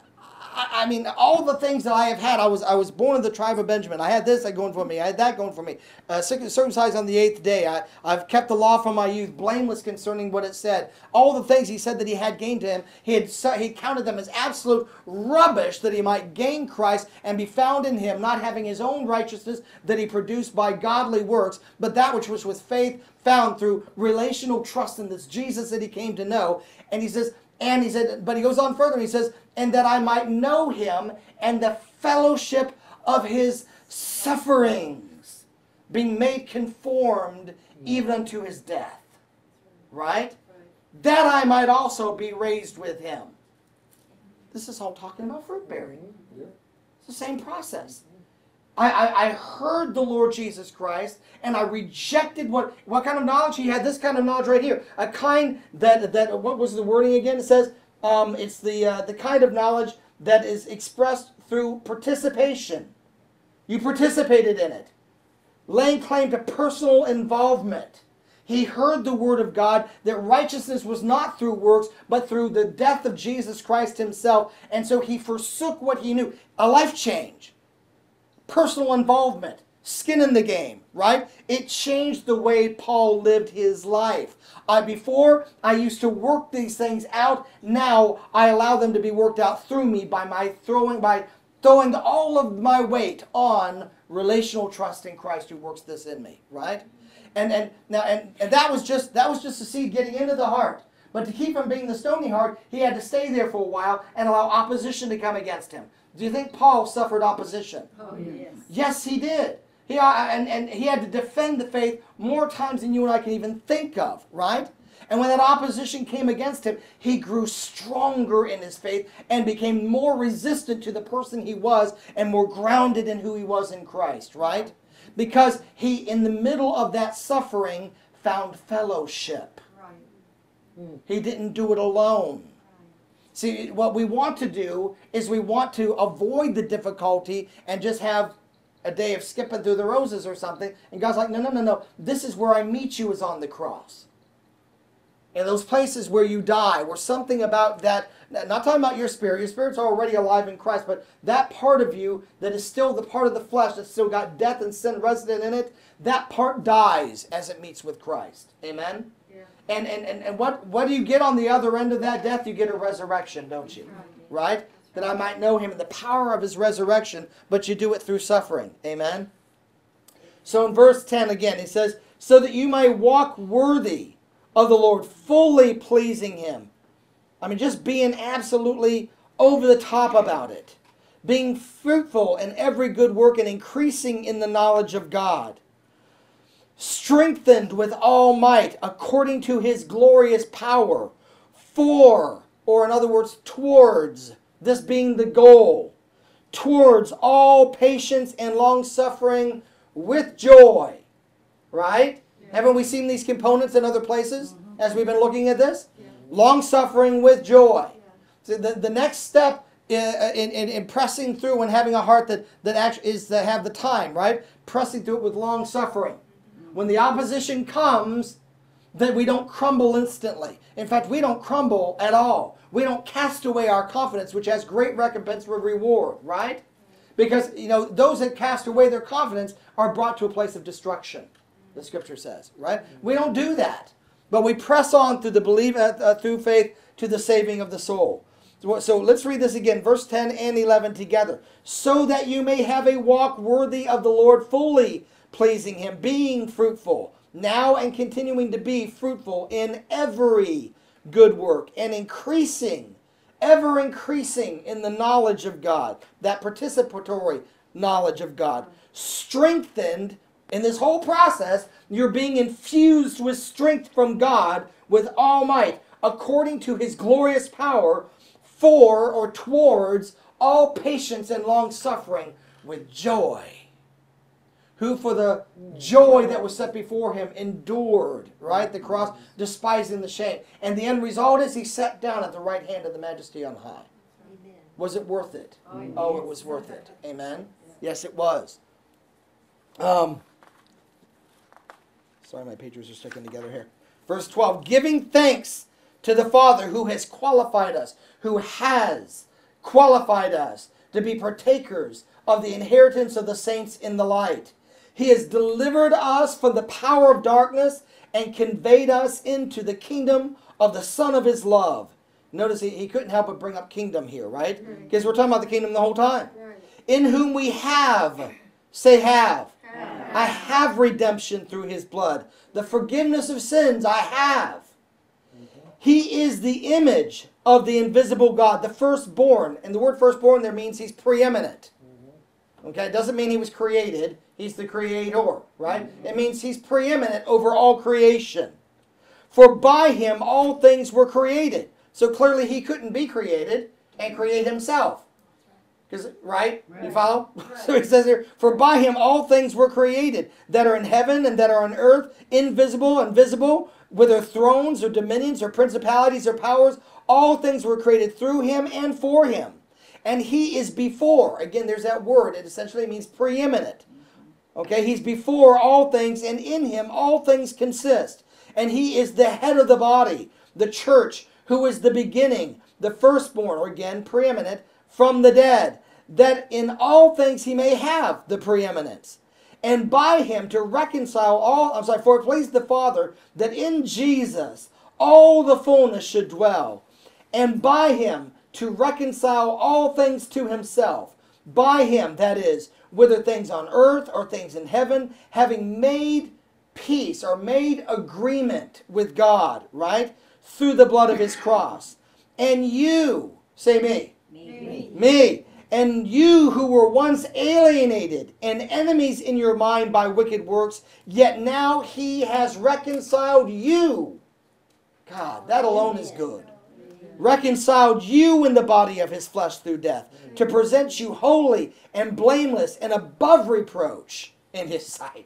I mean, all the things that I have had, I was I was born of the tribe of Benjamin. I had this going for me. I had that going for me. Uh, circumcised on the eighth day. I, I've kept the law from my youth, blameless concerning what it said. All the things he said that he had gained to him, he had he counted them as absolute rubbish that he might gain Christ and be found in Him, not having his own righteousness that he produced by godly works, but that which was with faith found through relational trust in this Jesus that he came to know. And he says, and he said, but he goes on further and he says, and that I might know Him and the fellowship of His sufferings, being made conformed even unto His death. Right? That I might also be raised with Him. This is all talking about fruit bearing. It's the same process. I, I, I heard the Lord Jesus Christ, and I rejected what, what kind of knowledge? He had this kind of knowledge right here. A kind that, that what was the wording again? It says, um, it's the, uh, the kind of knowledge that is expressed through participation. You participated in it. Laying claim to personal involvement. He heard the word of God, that righteousness was not through works, but through the death of Jesus Christ Himself. And so he forsook what he knew. A life change. Personal involvement. Skin in the game, right? It changed the way Paul lived his life. I, before, I used to work these things out. Now, I allow them to be worked out through me by my throwing, by throwing all of my weight on relational trust in Christ who works this in me, right? And and now and, and that was just that was just the seed getting into the heart. But to keep him being the stony heart, he had to stay there for a while and allow opposition to come against him. Do you think Paul suffered opposition? Oh, yes. Yes, he did. He and, and he had to defend the faith more times than you and I can even think of, right? And when that opposition came against him, he grew stronger in his faith and became more resistant to the person he was and more grounded in who he was in Christ, right? Because he, in the middle of that suffering, found fellowship. Right. He didn't do it alone. See, what we want to do is we want to avoid the difficulty and just have a day of skipping through the roses or something. And God's like, no, no, no, no. This is where I meet you, is on the cross. In those places where you die, where something about that, not talking about your spirit, your spirit's already alive in Christ, but that part of you that is still the part of the flesh that's still got death and sin resident in it, that part dies as it meets with Christ. Amen? Yeah. And, and, and, and what, what do you get on the other end of that death? You get a resurrection, don't you? Right? That I might know him in the power of his resurrection, but you do it through suffering. Amen? So in verse ten again, he says, so that you may walk worthy of the Lord, fully pleasing him. I mean, just being absolutely over the top about it. Being fruitful in every good work and increasing in the knowledge of God. Strengthened with all might according to his glorious power. For, or in other words, towards, this being the goal. Towards all patience and long suffering with joy. Right? Yeah. Haven't we seen these components in other places mm-hmm. as we've been looking at this? Yeah. Long suffering with joy. Yeah. So the, the next step in, in, in pressing through and having a heart that, that actually is to have the time, right? Pressing through it with long suffering. Mm-hmm. When the opposition comes, that we don't crumble instantly. In fact, we don't crumble at all. We don't cast away our confidence, which has great recompense for reward, right? Because, you know, those that cast away their confidence are brought to a place of destruction, the scripture says, right? We don't do that. But we press on through the belief, uh, through faith to the saving of the soul. So, so let's read this again, verse ten and eleven together. So that you may have a walk worthy of the Lord, fully pleasing him, being fruitful, now and continuing to be fruitful in every good work, and increasing, ever increasing in the knowledge of God, that participatory knowledge of God. Strengthened in this whole process, you're being infused with strength from God with all might, according to his glorious power, for or towards all patience and long suffering with joy. Who for the joy that was set before him endured, right, the cross, despising the shame. And the end result is he sat down at the right hand of the majesty on high. Amen. Was it worth it? Oh, oh, it was worth it. Amen? Yes, it was. Um, sorry, my pages are sticking together here. Verse twelve, giving thanks to the Father who has qualified us, who has qualified us to be partakers of the inheritance of the saints in the light. He has delivered us from the power of darkness and conveyed us into the kingdom of the Son of his love. Notice he, he couldn't help but bring up kingdom here, right? Because we're talking about the kingdom the whole time. In whom we have, say have. have. I have redemption through his blood. The forgiveness of sins I have. He is the image of the invisible God, the firstborn. And the word firstborn there means he's preeminent. Okay, it doesn't mean he was created. He's the creator, right? It means he's preeminent over all creation. For by him all things were created. So clearly he couldn't be created and create himself. Because, right? right? You follow? Right. So he says here, for by him all things were created, that are in heaven and that are on earth, invisible and visible, whether thrones or dominions or principalities or powers, all things were created through him and for him. And he is before. Again, there's that word. It essentially means preeminent. Okay, he's before all things, and in him all things consist. And he is the head of the body, the church, who is the beginning, the firstborn, or again, preeminent, from the dead, that in all things he may have the preeminence. And by him to reconcile all, I'm sorry, for it pleased the Father that in Jesus all the fullness should dwell. And by him to reconcile all things to himself. By him, that is, whether things on earth or things in heaven, having made peace or made agreement with God, right? Through the blood of his cross. And you, say me. Me. Me. And you who were once alienated and enemies in your mind by wicked works, yet now he has reconciled you. God, that alone is good. Reconciled you in the body of his flesh through death, to present you holy and blameless and above reproach in his sight.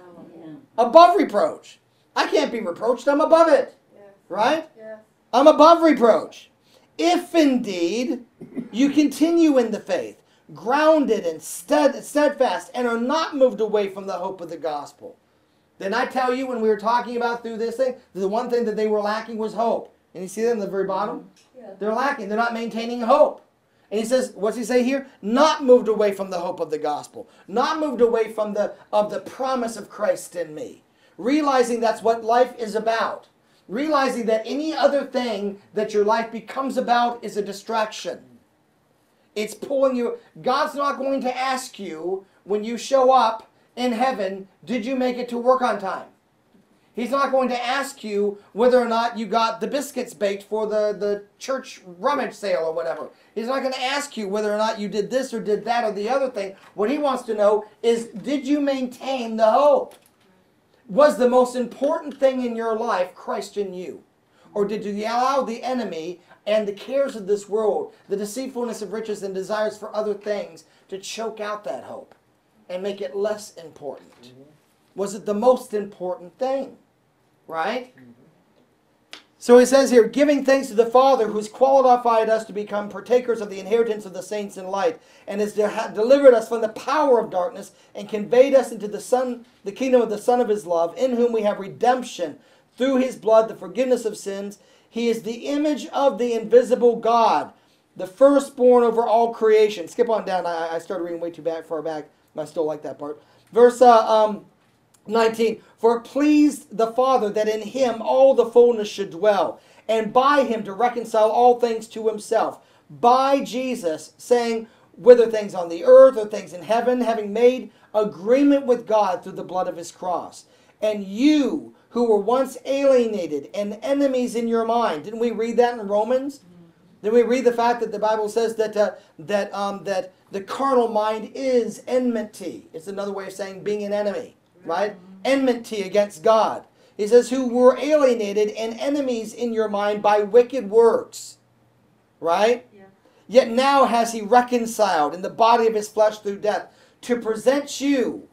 Above reproach. I can't be reproached, I'm above it. Right? I'm above reproach. If indeed you continue in the faith, grounded and stead, steadfast, and are not moved away from the hope of the gospel. Then I tell you, when we were talking about through this thing, the one thing that they were lacking was hope. And you see that in the very bottom? Yeah. They're lacking. They're not maintaining hope. And he says, what's he say here? Not moved away from the hope of the gospel. Not moved away from the, of the promise of Christ in me. Realizing that's what life is about. Realizing that any other thing that your life becomes about is a distraction. It's pulling you. God's not going to ask you when you show up in heaven, did you make it to work on time? He's not going to ask you whether or not you got the biscuits baked for the, the church rummage sale or whatever. He's not going to ask you whether or not you did this or did that or the other thing. What he wants to know is, did you maintain the hope? Was the most important thing in your life Christ in you? Or did you allow the enemy and the cares of this world, the deceitfulness of riches and desires for other things to choke out that hope and make it less important? Mm-hmm. Was it the most important thing? Right? Mm-hmm. So he says here, giving thanks to the Father who has qualified us to become partakers of the inheritance of the saints in light, and has de- delivered us from the power of darkness and conveyed us into the Son, the kingdom of the Son of his love, in whom we have redemption through his blood, the forgiveness of sins. He is the image of the invisible God, the firstborn over all creation. Skip on down. I, I started reading way too back, far back. I still like that part. Verse uh, um, nineteen. For it pleased the Father that in him all the fullness should dwell, and by him to reconcile all things to himself. By Jesus, saying, whether things on the earth or things in heaven, having made agreement with God through the blood of his cross. And you, who were once alienated and enemies in your mind. Didn't we read that in Romans? Mm-hmm. Didn't we read the fact that the Bible says that uh, that um, that the carnal mind is enmity? It's another way of saying being an enemy, right? Mm-hmm. Enmity against God. He says, who were alienated and enemies in your mind by wicked works, right? Yeah. Yet now has he reconciled in the body of his flesh through death to present you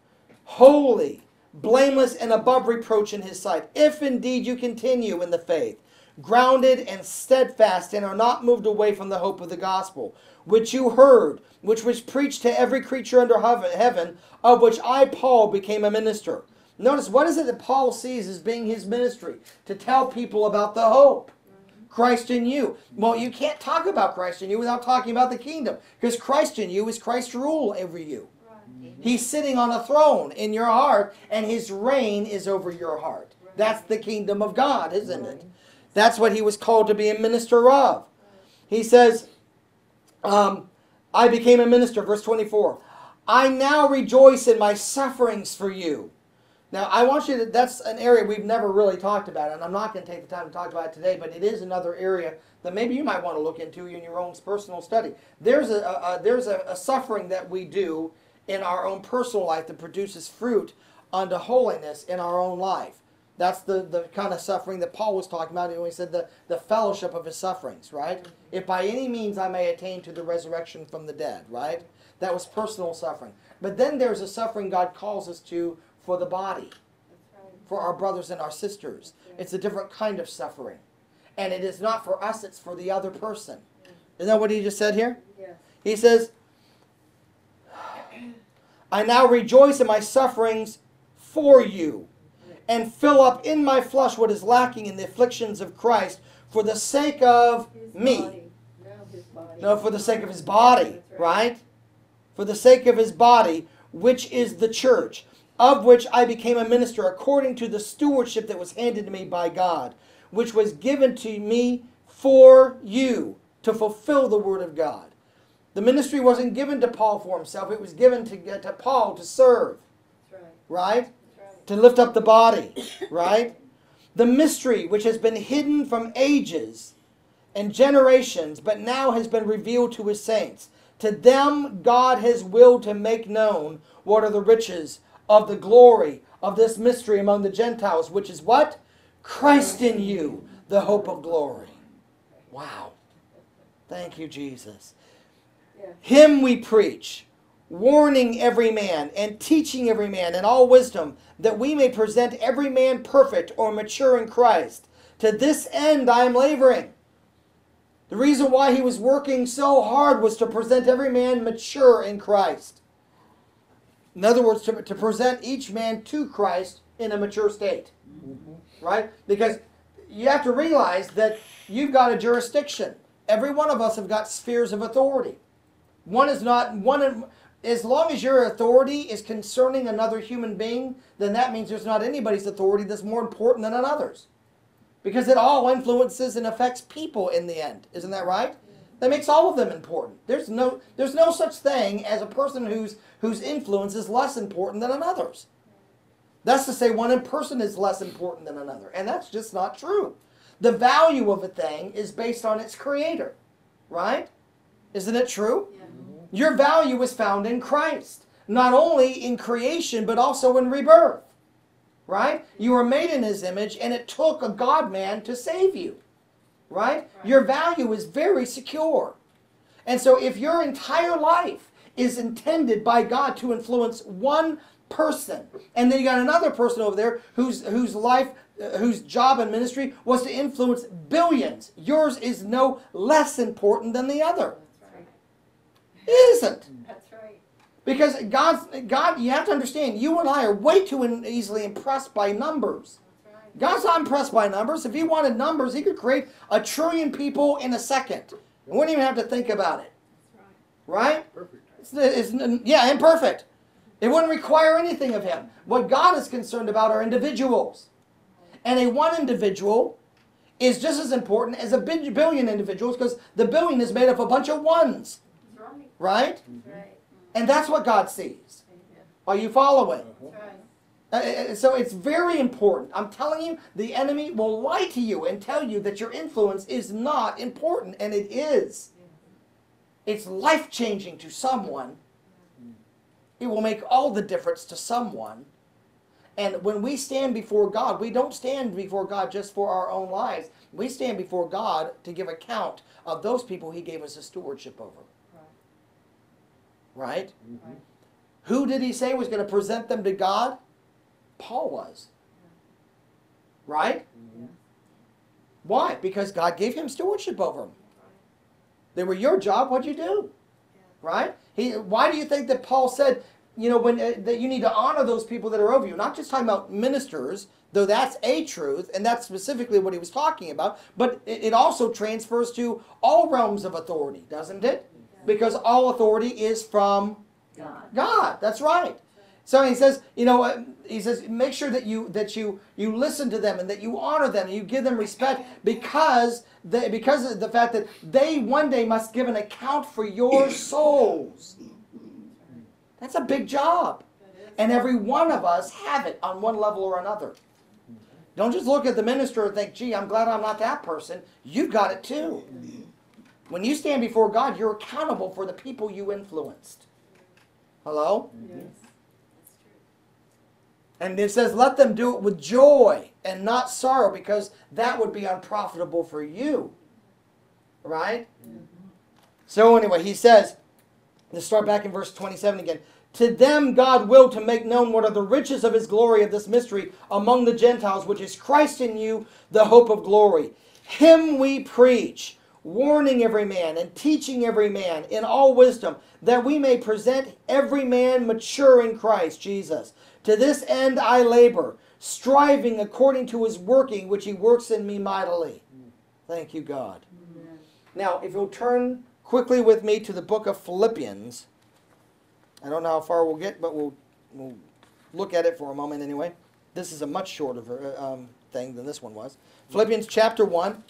holy, blameless, and above reproach in his sight, if indeed you continue in the faith, grounded and steadfast, and are not moved away from the hope of the gospel, which you heard, which was preached to every creature under heaven, of which I, Paul, became a minister. Notice, what is it that Paul sees as being his ministry? To tell people about the hope. Christ in you. Well, you can't talk about Christ in you without talking about the kingdom, because Christ in you is Christ's rule over you. He's sitting on a throne in your heart, and his reign is over your heart. That's the kingdom of God, isn't it? That's what he was called to be a minister of. He says, um, I became a minister, verse twenty-four. I now rejoice in my sufferings for you. Now, I want you to, that's an area we've never really talked about, and I'm not going to take the time to talk about it today, but it is another area that maybe you might want to look into in your own personal study. There's a, a, a there's a, a suffering that we do in our own personal life that produces fruit unto holiness in our own life. That's the, the kind of suffering that Paul was talking about when he said the, the fellowship of his sufferings, right? If by any means I may attain to the resurrection from the dead, right? That was personal suffering. But then there's a suffering God calls us to for the body, for our brothers and our sisters. It's a different kind of suffering. And it is not for us, it's for the other person. Isn't that what he just said here? Yeah. He says, I now rejoice in my sufferings for you, and fill up in my flesh what is lacking in the afflictions of Christ for the sake of his me. Body. No, his body. No, for the sake of his body, right. right? For the sake of his body, which is the church, of which I became a minister according to the stewardship that was handed to me by God, which was given to me for you to fulfill the word of God. The ministry wasn't given to Paul for himself. It was given to, to Paul to serve. That's right. Right? That's right. To lift up the body. Right? The mystery which has been hidden from ages and generations, but now has been revealed to his saints. To them God has willed to make known what are the riches of the glory of this mystery among the Gentiles, which is what? Christ in you, the hope of glory. Wow. Thank you, Jesus. Him we preach, warning every man and teaching every man in all wisdom, that we may present every man perfect or mature in Christ. To this end I am laboring. The reason why he was working so hard was to present every man mature in Christ. In other words, to, to present each man to Christ in a mature state. Mm-hmm. Right? Because you have to realize that you've got a jurisdiction. Every one of us have got spheres of authority. One is not, one, as long as your authority is concerning another human being, then that means there's not anybody's authority that's more important than another's. Because it all influences and affects people in the end. Isn't that right? That makes all of them important. There's no, there's no such thing as a person whose, whose influence is less important than another's. That's to say one person is less important than another. And that's just not true. The value of a thing is based on its creator. Right? Isn't it true? Yeah. Your value is found in Christ. Not only in creation, but also in rebirth. Right? You were made in His image, and it took a God-man to save you. Right? Right? Your value is very secure. And so if your entire life is intended by God to influence one person, and then you got another person over there whose, whose life, uh, whose job and ministry was to influence billions, yours is no less important than the other. That's right. It isn't. That's right. Because God's, God, you have to understand, you and I are way too in, easily impressed by numbers. God's not impressed by numbers. If He wanted numbers, He could create a trillion people in a second. You wouldn't even have to think about it. Right? Perfect. It's, it's, yeah, imperfect. It wouldn't require anything of Him. What God is concerned about are individuals. And a one individual is just as important as a billion individuals, because the billion is made up of a bunch of ones. Right. Right? Mm-hmm. Right. And that's what God sees. Amen. Are you following? That's right. Uh, so it's very important. I'm telling you, the enemy will lie to you and tell you that your influence is not important, and it is. It's life-changing to someone. It will make all the difference to someone. And when we stand before God, we don't stand before God just for our own lives. We stand before God to give account of those people He gave us a stewardship over. Right? Right? Mm-hmm. Who did He say was going to present them to God? Paul was. Right? Mm-hmm. Why? Because God gave him stewardship over them. They were your job. What'd you do? Right? He. Why do you think that Paul said, you know, when uh, that you need to honor those people that are over you? Not just talking about ministers, though that's a truth, and that's specifically what he was talking about, but it, it also transfers to all realms of authority, doesn't it? Because all authority is from God. God. That's right. So he says, you know, uh, he says, make sure that you that you you listen to them and that you honor them and you give them respect because they, because of the fact that they one day must give an account for your souls. That's a big job, and every one of us have it on one level or another. Don't just look at the minister and think, "Gee, I'm glad I'm not that person." You've got it too. When you stand before God, you're accountable for the people you influenced. Hello? Yes. And it says, let them do it with joy and not sorrow, because that would be unprofitable for you. Right? Mm-hmm. So anyway, he says, let's start back in verse twenty-seven again. To them God willed to make known what are the riches of His glory of this mystery among the Gentiles, which is Christ in you, the hope of glory. Him we preach, warning every man and teaching every man in all wisdom, that we may present every man mature in Christ Jesus. To this end I labor, striving according to His working, which He works in me mightily. Thank you, God. Amen. Now, if you'll turn quickly with me to the book of Philippians. I don't know how far we'll get, but we'll, we'll look at it for a moment anyway. This is a much shorter um, thing than this one was. Philippians chapter one,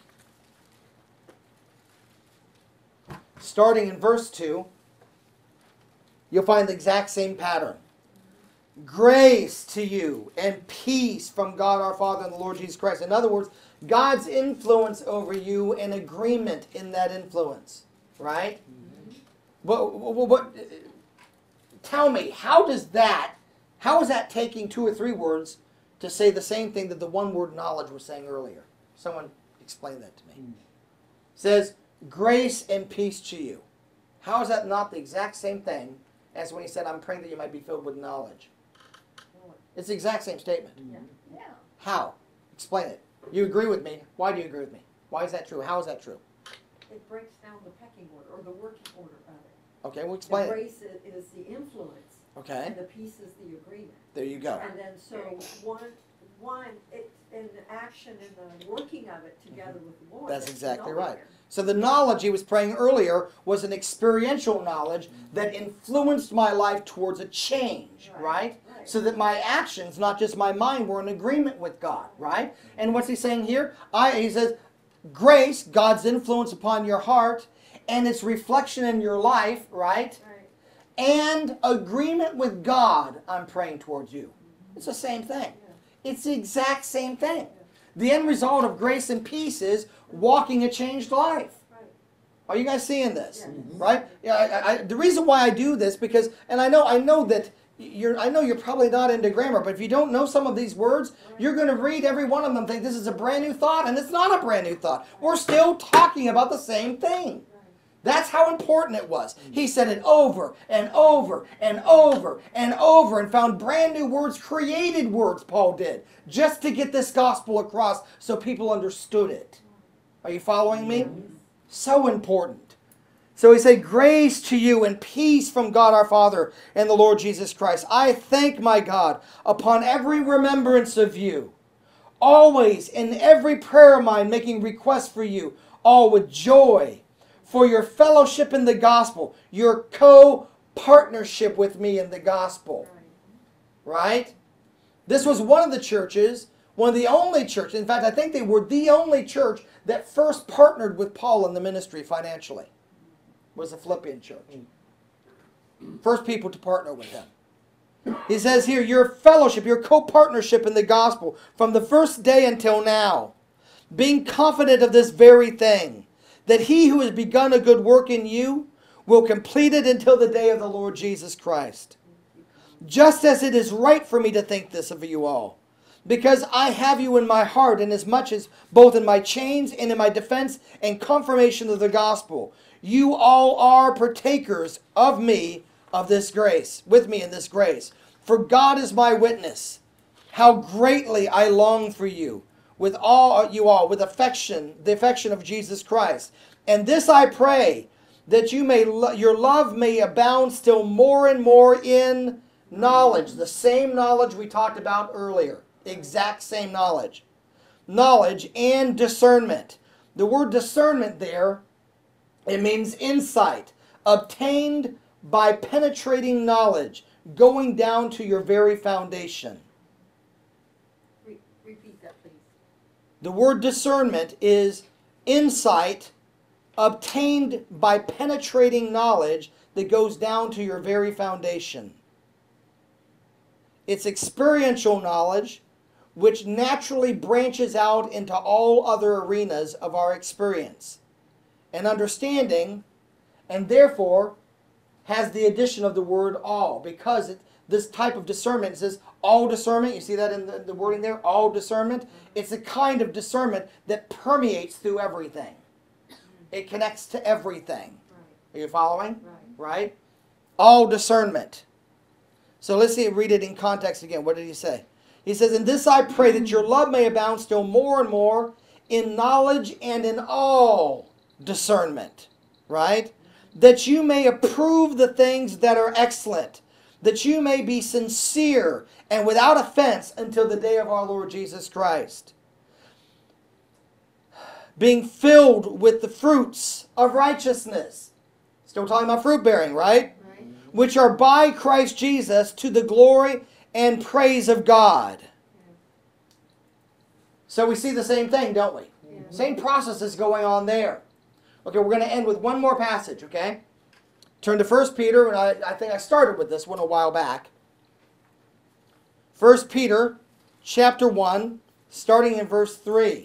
starting in verse two, you'll find the exact same pattern. Grace to you and peace from God our Father and the Lord Jesus Christ. In other words, God's influence over you and agreement in that influence. Right? Mm-hmm. What, what, what, tell me, how does that, how is that taking two or three words to say the same thing that the one word knowledge was saying earlier? Someone explain that to me. Mm-hmm. It says, grace and peace to you. How is that not the exact same thing as when he said, I'm praying that you might be filled with knowledge? It's the exact same statement. Yeah. Yeah. How? Explain it. You agree with me. Why do you agree with me? Why is that true? How is that true? It breaks down the pecking order, or the working order of it. Okay, well explain the it. grace is the influence. Okay. And the peace is the agreement. There you go. And then so one, one, it, in the action and the working of it together with the Lord. That's exactly nowhere. right. So the knowledge he was praying earlier was an experiential knowledge that influenced my life towards a change, right? Right. Right. so that my actions, not just my mind, were in agreement with God, right? And what's he saying here? I, he says, grace, God's influence upon your heart, and its reflection in your life, right? Right. And agreement with God, I'm praying towards you. It's the same thing. It's the exact same thing. The end result of grace and peace is walking a changed life. Are you guys seeing this? Yes. Right? Yeah. I, I, the reason why I do this, because, and I know, I know that you're, I know you're probably not into grammar, but if you don't know some of these words, you're going to read every one of them and think this is a brand new thought, and it's not a brand new thought. We're still talking about the same thing. That's how important it was. He said it over and over and over and over and found brand new words, created words, Paul did, just to get this gospel across so people understood it. Are you following me? So important. So he said, grace to you and peace from God our Father and the Lord Jesus Christ. I thank my God upon every remembrance of you, always in every prayer of mine, making requests for you, all with joy, for your fellowship in the gospel, your co-partnership with me in the gospel. Right? This was one of the churches, one of the only churches, in fact, I think they were the only church that first partnered with Paul in the ministry financially, was the Philippian church. First people to partner with him. He says here, your fellowship, your co-partnership in the gospel from the first day until now, being confident of this very thing, that he who has begun a good work in you will complete it until the day of the Lord Jesus Christ. Just as it is right for me to think this of you all, because I have you in my heart, inasmuch as both in my chains and in my defense and confirmation of the gospel, you all are partakers of me, of this grace, with me in this grace. For God is my witness, how greatly I long for you, with all you all, with affection, the affection of Jesus Christ. And this I pray, that you may lo- your love may abound still more and more in knowledge, the same knowledge we talked about earlier. Exact same knowledge. Knowledge and discernment. The word discernment there, it means insight, obtained by penetrating knowledge, going down to your very foundation. Re- repeat that, please. The word discernment is insight obtained by penetrating knowledge that goes down to your very foundation. It's experiential knowledge which naturally branches out into all other arenas of our experience and understanding, and therefore has the addition of the word all, because it, this type of discernment says all discernment. You see that in the, the wording there? All discernment. It's a kind of discernment that permeates through everything. It connects to everything. Are you following? Right. Right? All discernment. So let's see, read it in context again. What did he say? He says, in this I pray that your love may abound still more and more in knowledge and in all discernment. Right? That you may approve the things that are excellent. That you may be sincere and without offense until the day of our Lord Jesus Christ. Being filled with the fruits of righteousness. Still talking about fruit bearing, right? Right. Which are by Christ Jesus to the glory and praise of God. So we see the same thing, don't we? Yeah. Same process is going on there. Okay, we're going to end with one more passage, okay? Turn to First Peter, and I, I think I started with this one a while back. First Peter chapter one, starting in verse three.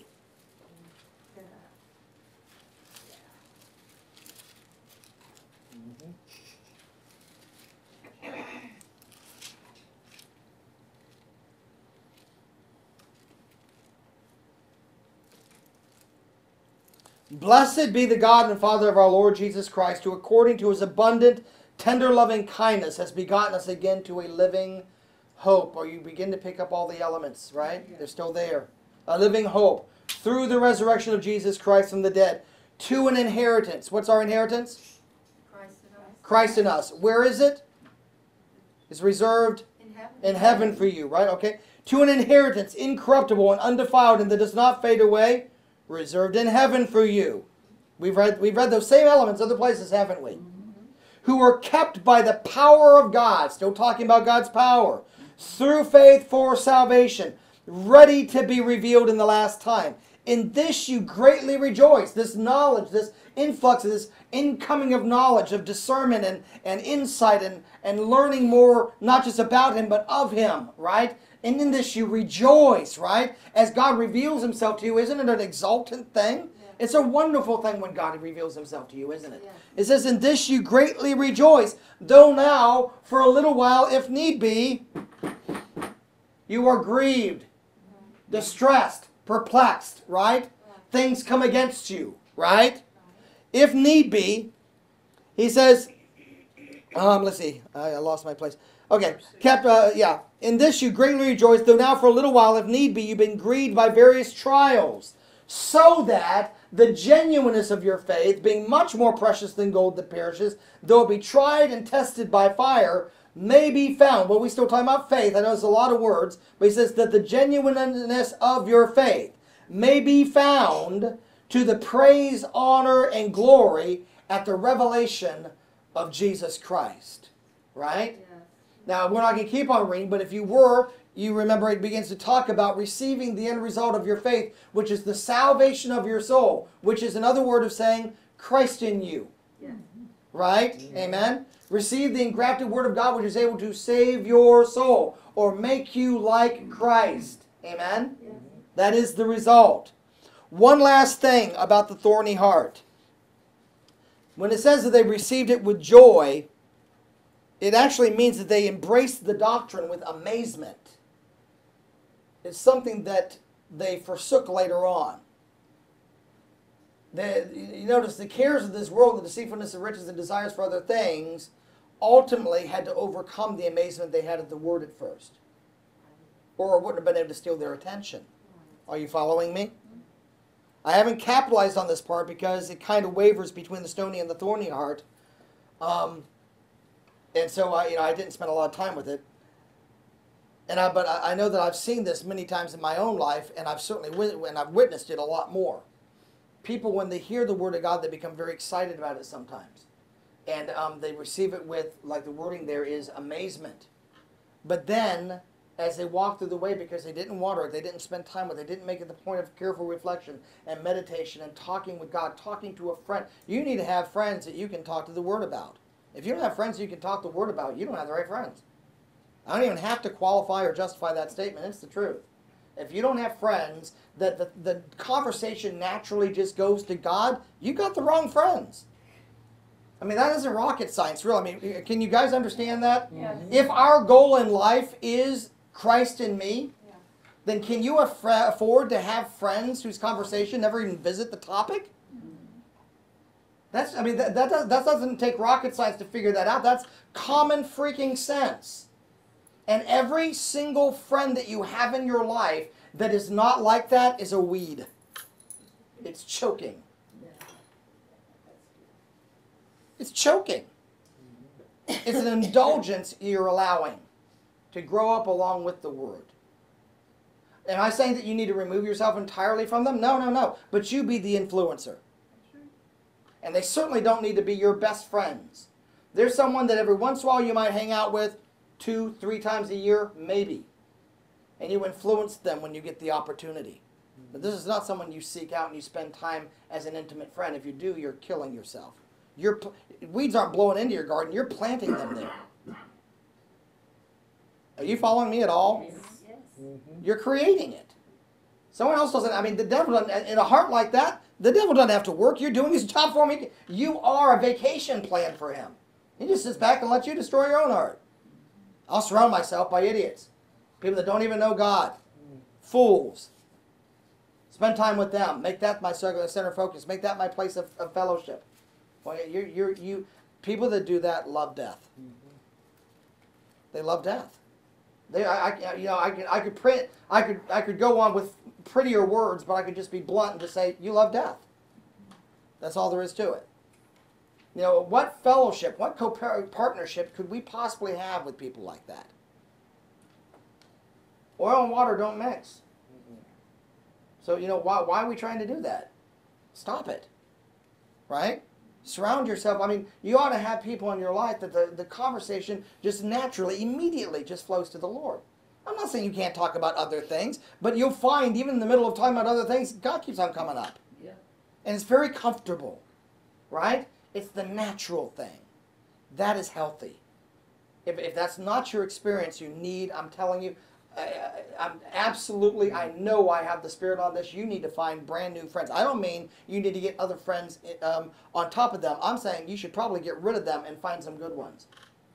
Blessed be the God and Father of our Lord Jesus Christ, who according to his abundant, tender loving kindness has begotten us again to a living hope. Or you begin to pick up all the elements, right? Yeah. They're still there. A living hope through the resurrection of Jesus Christ from the dead to an inheritance. What's our inheritance? Christ in us. Christ in us. Where is it? It's reserved In heaven. in heaven for you, right? Okay. To an inheritance incorruptible and undefiled and that does not fade away, reserved in heaven for you. We've read, we've read those same elements other places, haven't we? Mm-hmm. Who are kept by the power of God, still talking about God's power, through faith for salvation, ready to be revealed in the last time. In this you greatly rejoice. This knowledge, this influx, this incoming of knowledge, of discernment and, and insight and, and learning more, not just about him, but of him, right? And in this you rejoice, right? As God reveals himself to you, isn't it an exultant thing? Yeah. It's a wonderful thing when God reveals himself to you, isn't it? Yeah. It says, in this you greatly rejoice, though now, for a little while, if need be, you are grieved, mm-hmm. distressed, perplexed, right? Yeah. Things come against you, right? Right? If need be, he says, um, let's see, I, I lost my place. Okay, kept, uh, yeah. In this you greatly rejoice, though now for a little while, if need be, you've been grieved by various trials, so that the genuineness of your faith, being much more precious than gold that perishes, though it be tried and tested by fire, may be found. Well, we're still talking about faith. I know it's a lot of words, but he says that the genuineness of your faith may be found to the praise, honor, and glory at the revelation of Jesus Christ. Right? Yeah. Now, we're not going to keep on reading, but if you were, you remember it begins to talk about receiving the end result of your faith, which is the salvation of your soul, which is another word of saying Christ in you. Yeah. Right? Yeah. Amen? Receive the engrafted word of God, which is able to save your soul or make you like Christ. Amen? Yeah. That is the result. One last thing about the thorny heart. When it says that they received it with joy, it actually means that they embraced the doctrine with amazement. It's something that they forsook later on. The, you notice the cares of this world, the deceitfulness of riches and desires for other things, ultimately had to overcome the amazement they had at the word at first. Or it wouldn't have been able to steal their attention. Are you following me? I haven't capitalized on this part because it kind of wavers between the stony and the thorny heart. Um, and so I, you know, I didn't spend a lot of time with it. And I, but I know that I've seen this many times in my own life, and I've certainly and I've witnessed it a lot more. People, when they hear the word of God, they become very excited about it sometimes, and um, they receive it with, like the wording there is, amazement. But then, as they walk through the way, because they didn't water it, they didn't spend time with it, they didn't make it the point of careful reflection and meditation and talking with God, talking to a friend. You need to have friends that you can talk to the Word about. If you don't have friends you can talk the Word about, you don't have the right friends. I don't even have to qualify or justify that statement. It's the truth. If you don't have friends that the, the conversation naturally just goes to God, you got the wrong friends. I mean, that isn't rocket science, really. I mean, can you guys understand that? Yeah. If our goal in life is Christ in me, yeah. then can you aff- afford to have friends whose conversation never even visit the topic? Mm-hmm. That's, I mean, that, that, does, that doesn't take rocket science to figure that out. That's common freaking sense. And every single friend that you have in your life that is not like that is a weed. It's choking. It's choking. It's an indulgence you're allowing to grow up along with the Word. Am I saying that you need to remove yourself entirely from them? No, no, no. But you be the influencer. And they certainly don't need to be your best friends. There's someone that every once in a while you might hang out with two, three times a year, maybe. And you influence them when you get the opportunity. But this is not someone you seek out and you spend time as an intimate friend. If you do, you're killing yourself. You're, weeds aren't blowing into your garden. You're planting them there. Are you following me at all? Yes. Mm-hmm. You're creating it. Someone else doesn't. I mean, the devil doesn't. In a heart like that, the devil doesn't have to work. You're doing his job for him. You are a vacation plan for him. He just sits back and lets you destroy your own heart. I'll surround myself by idiots. People that don't even know God. Fools. Spend time with them. Make that my center focus. Make that my place of, of fellowship. Well, you're, you're, you, people that do that love death. They love death. They, I, I, you know, I could, I could print, I could, I could go on with prettier words, but I could just be blunt and just say, you love death. That's all there is to it. You know, what fellowship, what co-partnership could we possibly have with people like that? Oil and water don't mix. So, you know, why, why are we trying to do that? Stop it. Right? Surround yourself. I mean, you ought to have people in your life that the, the conversation just naturally, immediately just flows to the Lord. I'm not saying you can't talk about other things, but you'll find even in the middle of talking about other things, God keeps on coming up. Yeah. And it's very comfortable, right? It's the natural thing. That is healthy. If, if that's not your experience, you need, I'm telling you, I, I'm absolutely, I know I have the Spirit on this. You need to find brand new friends. I don't mean you need to get other friends um, on top of them. I'm saying you should probably get rid of them and find some good ones.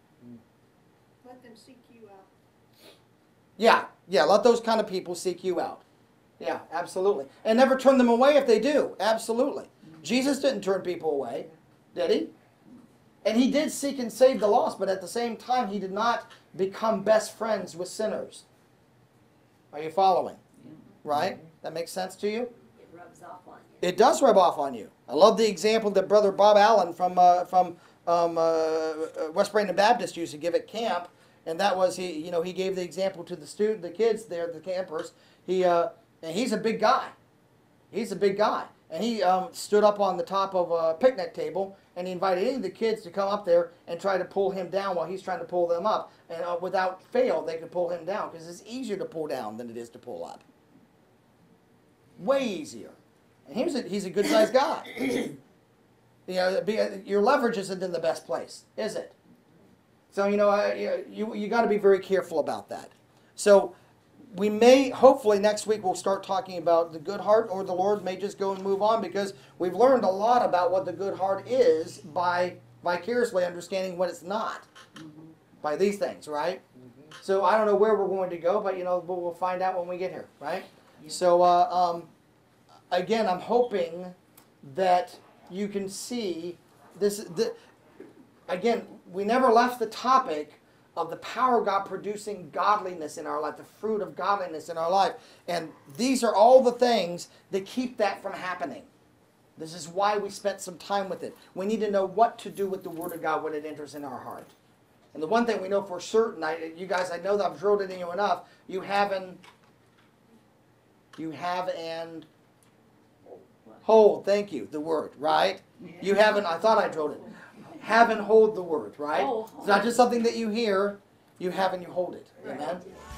Let them seek you out. Yeah, yeah, let those kind of people seek you out. Yeah, absolutely. And never turn them away if they do. Absolutely. Jesus didn't turn people away, did he? And he did seek and save the lost, but at the same time, he did not become best friends with sinners. Are you following? Right? That makes sense to you? It rubs off on you. It does rub off on you. I love the example that Brother Bob Allen from uh, from um, uh, West Brandon Baptist used to give at camp, and that was he. You know, he gave the example to the student, the kids there, the campers. He uh, and he's a big guy. He's a big guy, and he um, stood up on the top of a picnic table, and he invited any of the kids to come up there and try to pull him down while he's trying to pull them up. And uh, without fail, they could pull him down because it's easier to pull down than it is to pull up. Way easier. And he's a, he's a good-sized guy. You know, be, your leverage isn't in the best place, is it? So, you know, uh, you, you got to be very careful about that. So we may, hopefully next week we'll start talking about the good heart, or the Lord may just go and move on, because we've learned a lot about what the good heart is by vicariously understanding what it's not. Mm-hmm. By these things, right? Mm-hmm. So I don't know where we're going to go, but, you know, we'll find out when we get here, right? Yeah. So, uh, um, again, I'm hoping that you can see this. The, again, we never left the topic of the power of God producing godliness in our life, the fruit of godliness in our life. And these are all the things that keep that from happening. This is why we spent some time with it. We need to know what to do with the Word of God when it enters in our heart. And the one thing we know for certain, I, you guys, I know that I've drilled it in you enough, you have an, you have an hold, thank you, the Word, right? You haven't, I thought I drilled it. Have and hold the Word, right? It's not just something that you hear, you have and you hold it. Amen?